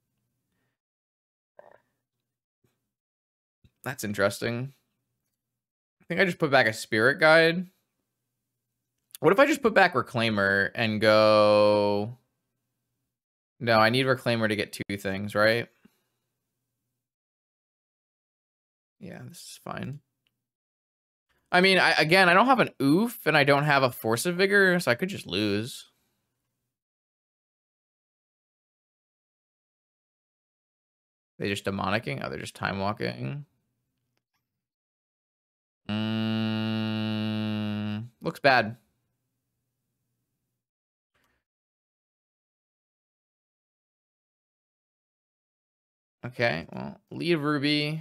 That's interesting. I think I just put back a Spirit Guide. What if I just put back Reclaimer and go... No, I need Reclaimer to get 2 things, right? Yeah, this is fine. I mean, again, I don't have an Oof, and I don't have a Force of Vigor, so I could just lose. They just demonicking? Oh, they're just time walking. Looks bad. Okay, well, lead Ruby.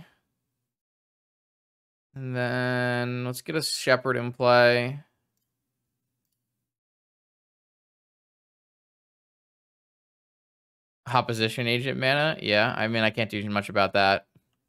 And then let's get a Shepherd in play. Opposition agent mana? Yeah, I mean, I can't do much about that.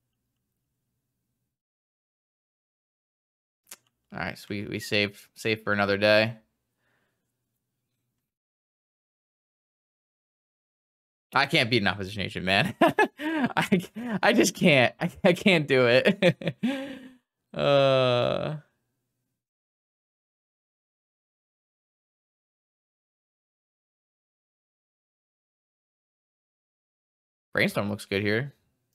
All right, so we save for another day. I can't beat an opposition agent, man. I just can't. I can't do it. uh Brainstorm looks good here.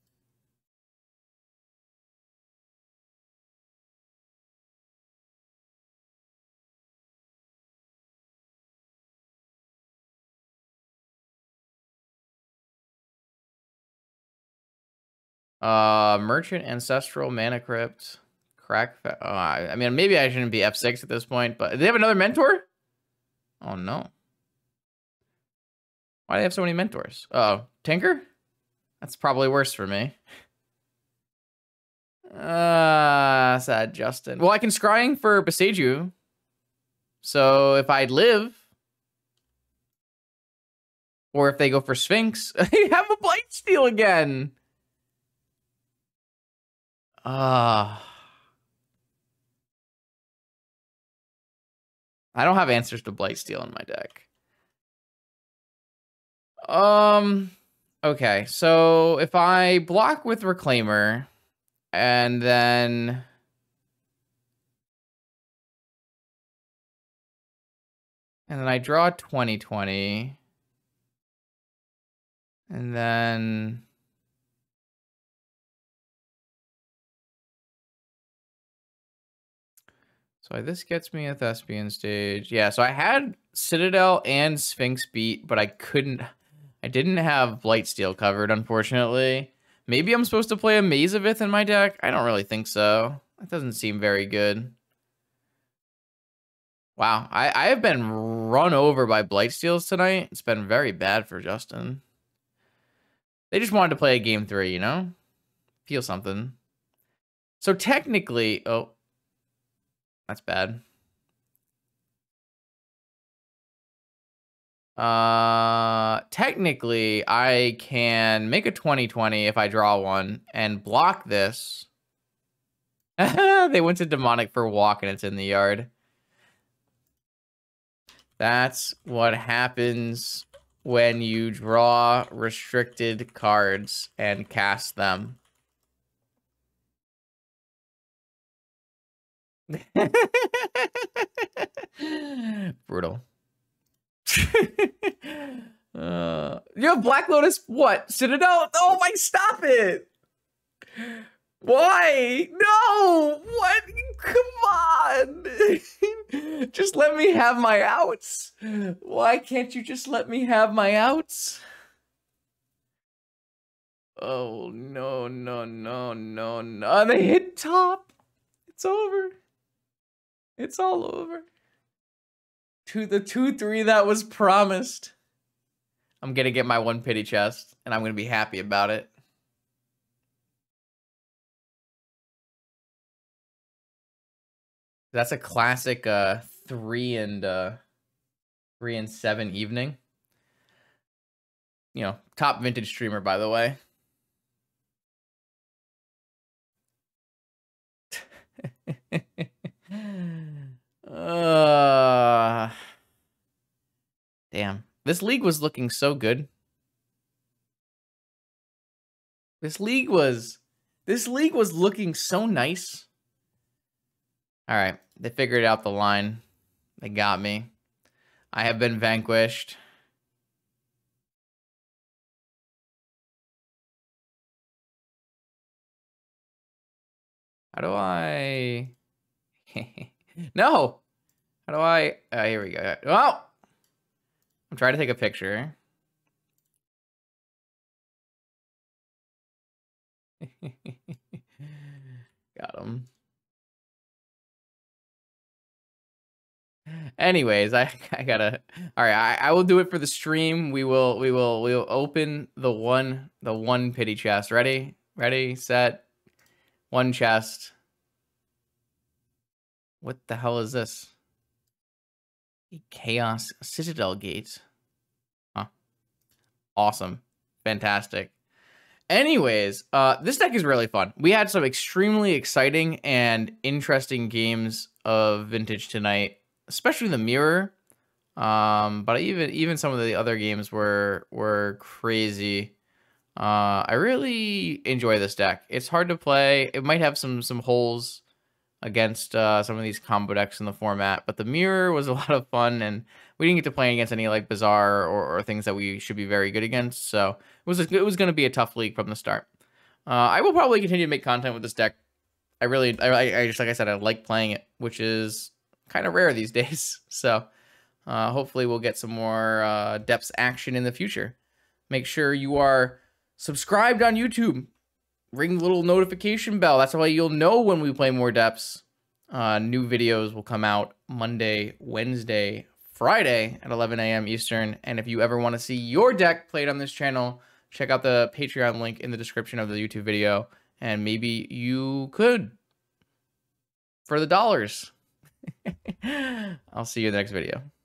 Merchant, Ancestral, Mana Crypt, Crack. I mean, maybe I shouldn't be F6 at this point, but do they have another mentor? Oh no. Why do they have so many mentors? Oh, Tinker? That's probably worse for me. Sad Justin. Well, I can scrying for Beseiju. So if I live, or if they go for Sphinx, I have a Blightsteel again. I don't have answers to Blightsteel in my deck. Okay, so if I block with Reclaimer, and then I draw 20/20, and then so this gets me a Thespian stage. Yeah, so I had Citadel and Sphinx beat, but I didn't have Blightsteel covered, unfortunately. Maybe I'm supposed to play a Mazavith in my deck? I don't really think so. That doesn't seem very good. Wow, I have been run over by Blightsteels tonight. It's been very bad for Justin. They just wanted to play a game 3, you know? Feel something. So technically, oh, that's bad. Technically, I can make a 20/20 if I draw one and block this. They went to Demonic for walk and it's in the yard. That's what happens when you draw restricted cards and cast them. Brutal. You have Black Lotus, what? Citadel? Oh my, stop it! Why? No! What? Come on! Just let me have my outs. Why can't you just let me have my outs? Oh, no, no, no, no, no. They hit top. It's over. It's all over. To the 2/3 that was promised. I'm gonna get my 1 pity chest, and I'm gonna be happy about it. That's a classic 3 and 7 evening. You know, top vintage streamer, by the way. Damn. This league was looking so good. This league was looking so nice. All right, they figured out the line. They got me. I have been vanquished. How do I... No! How do I... here we go. Oh! I'm trying to take a picture. Got him. Anyways, I gotta. All right, I will do it for the stream. We'll open the one pity chest. Ready, set. 1 chest. What the hell is this? Chaos Citadel Gate. Huh. Awesome. Fantastic. Anyways, this deck is really fun. We had some extremely exciting and interesting games of Vintage tonight, especially the Mirror. But even some of the other games were crazy. I really enjoy this deck. It's hard to play. It might have some holes against some of these combo decks in the format, but the mirror was a lot of fun, and we didn't get to play against any like bizarre or things that we should be very good against. So it was going to be a tough league from the start. I will probably continue to make content with this deck. I just, like I said, I like playing it, which is kind of rare these days. So hopefully we'll get some more depths action in the future. Make sure you are subscribed on YouTube. Ring the little notification bell. That's why you'll know when we play more depths. New videos will come out Monday, Wednesday, Friday at 11 a.m. Eastern. And if you ever want to see your deck played on this channel, check out the Patreon link in the description of the YouTube video. And maybe you could for the dollars. I'll see you in the next video.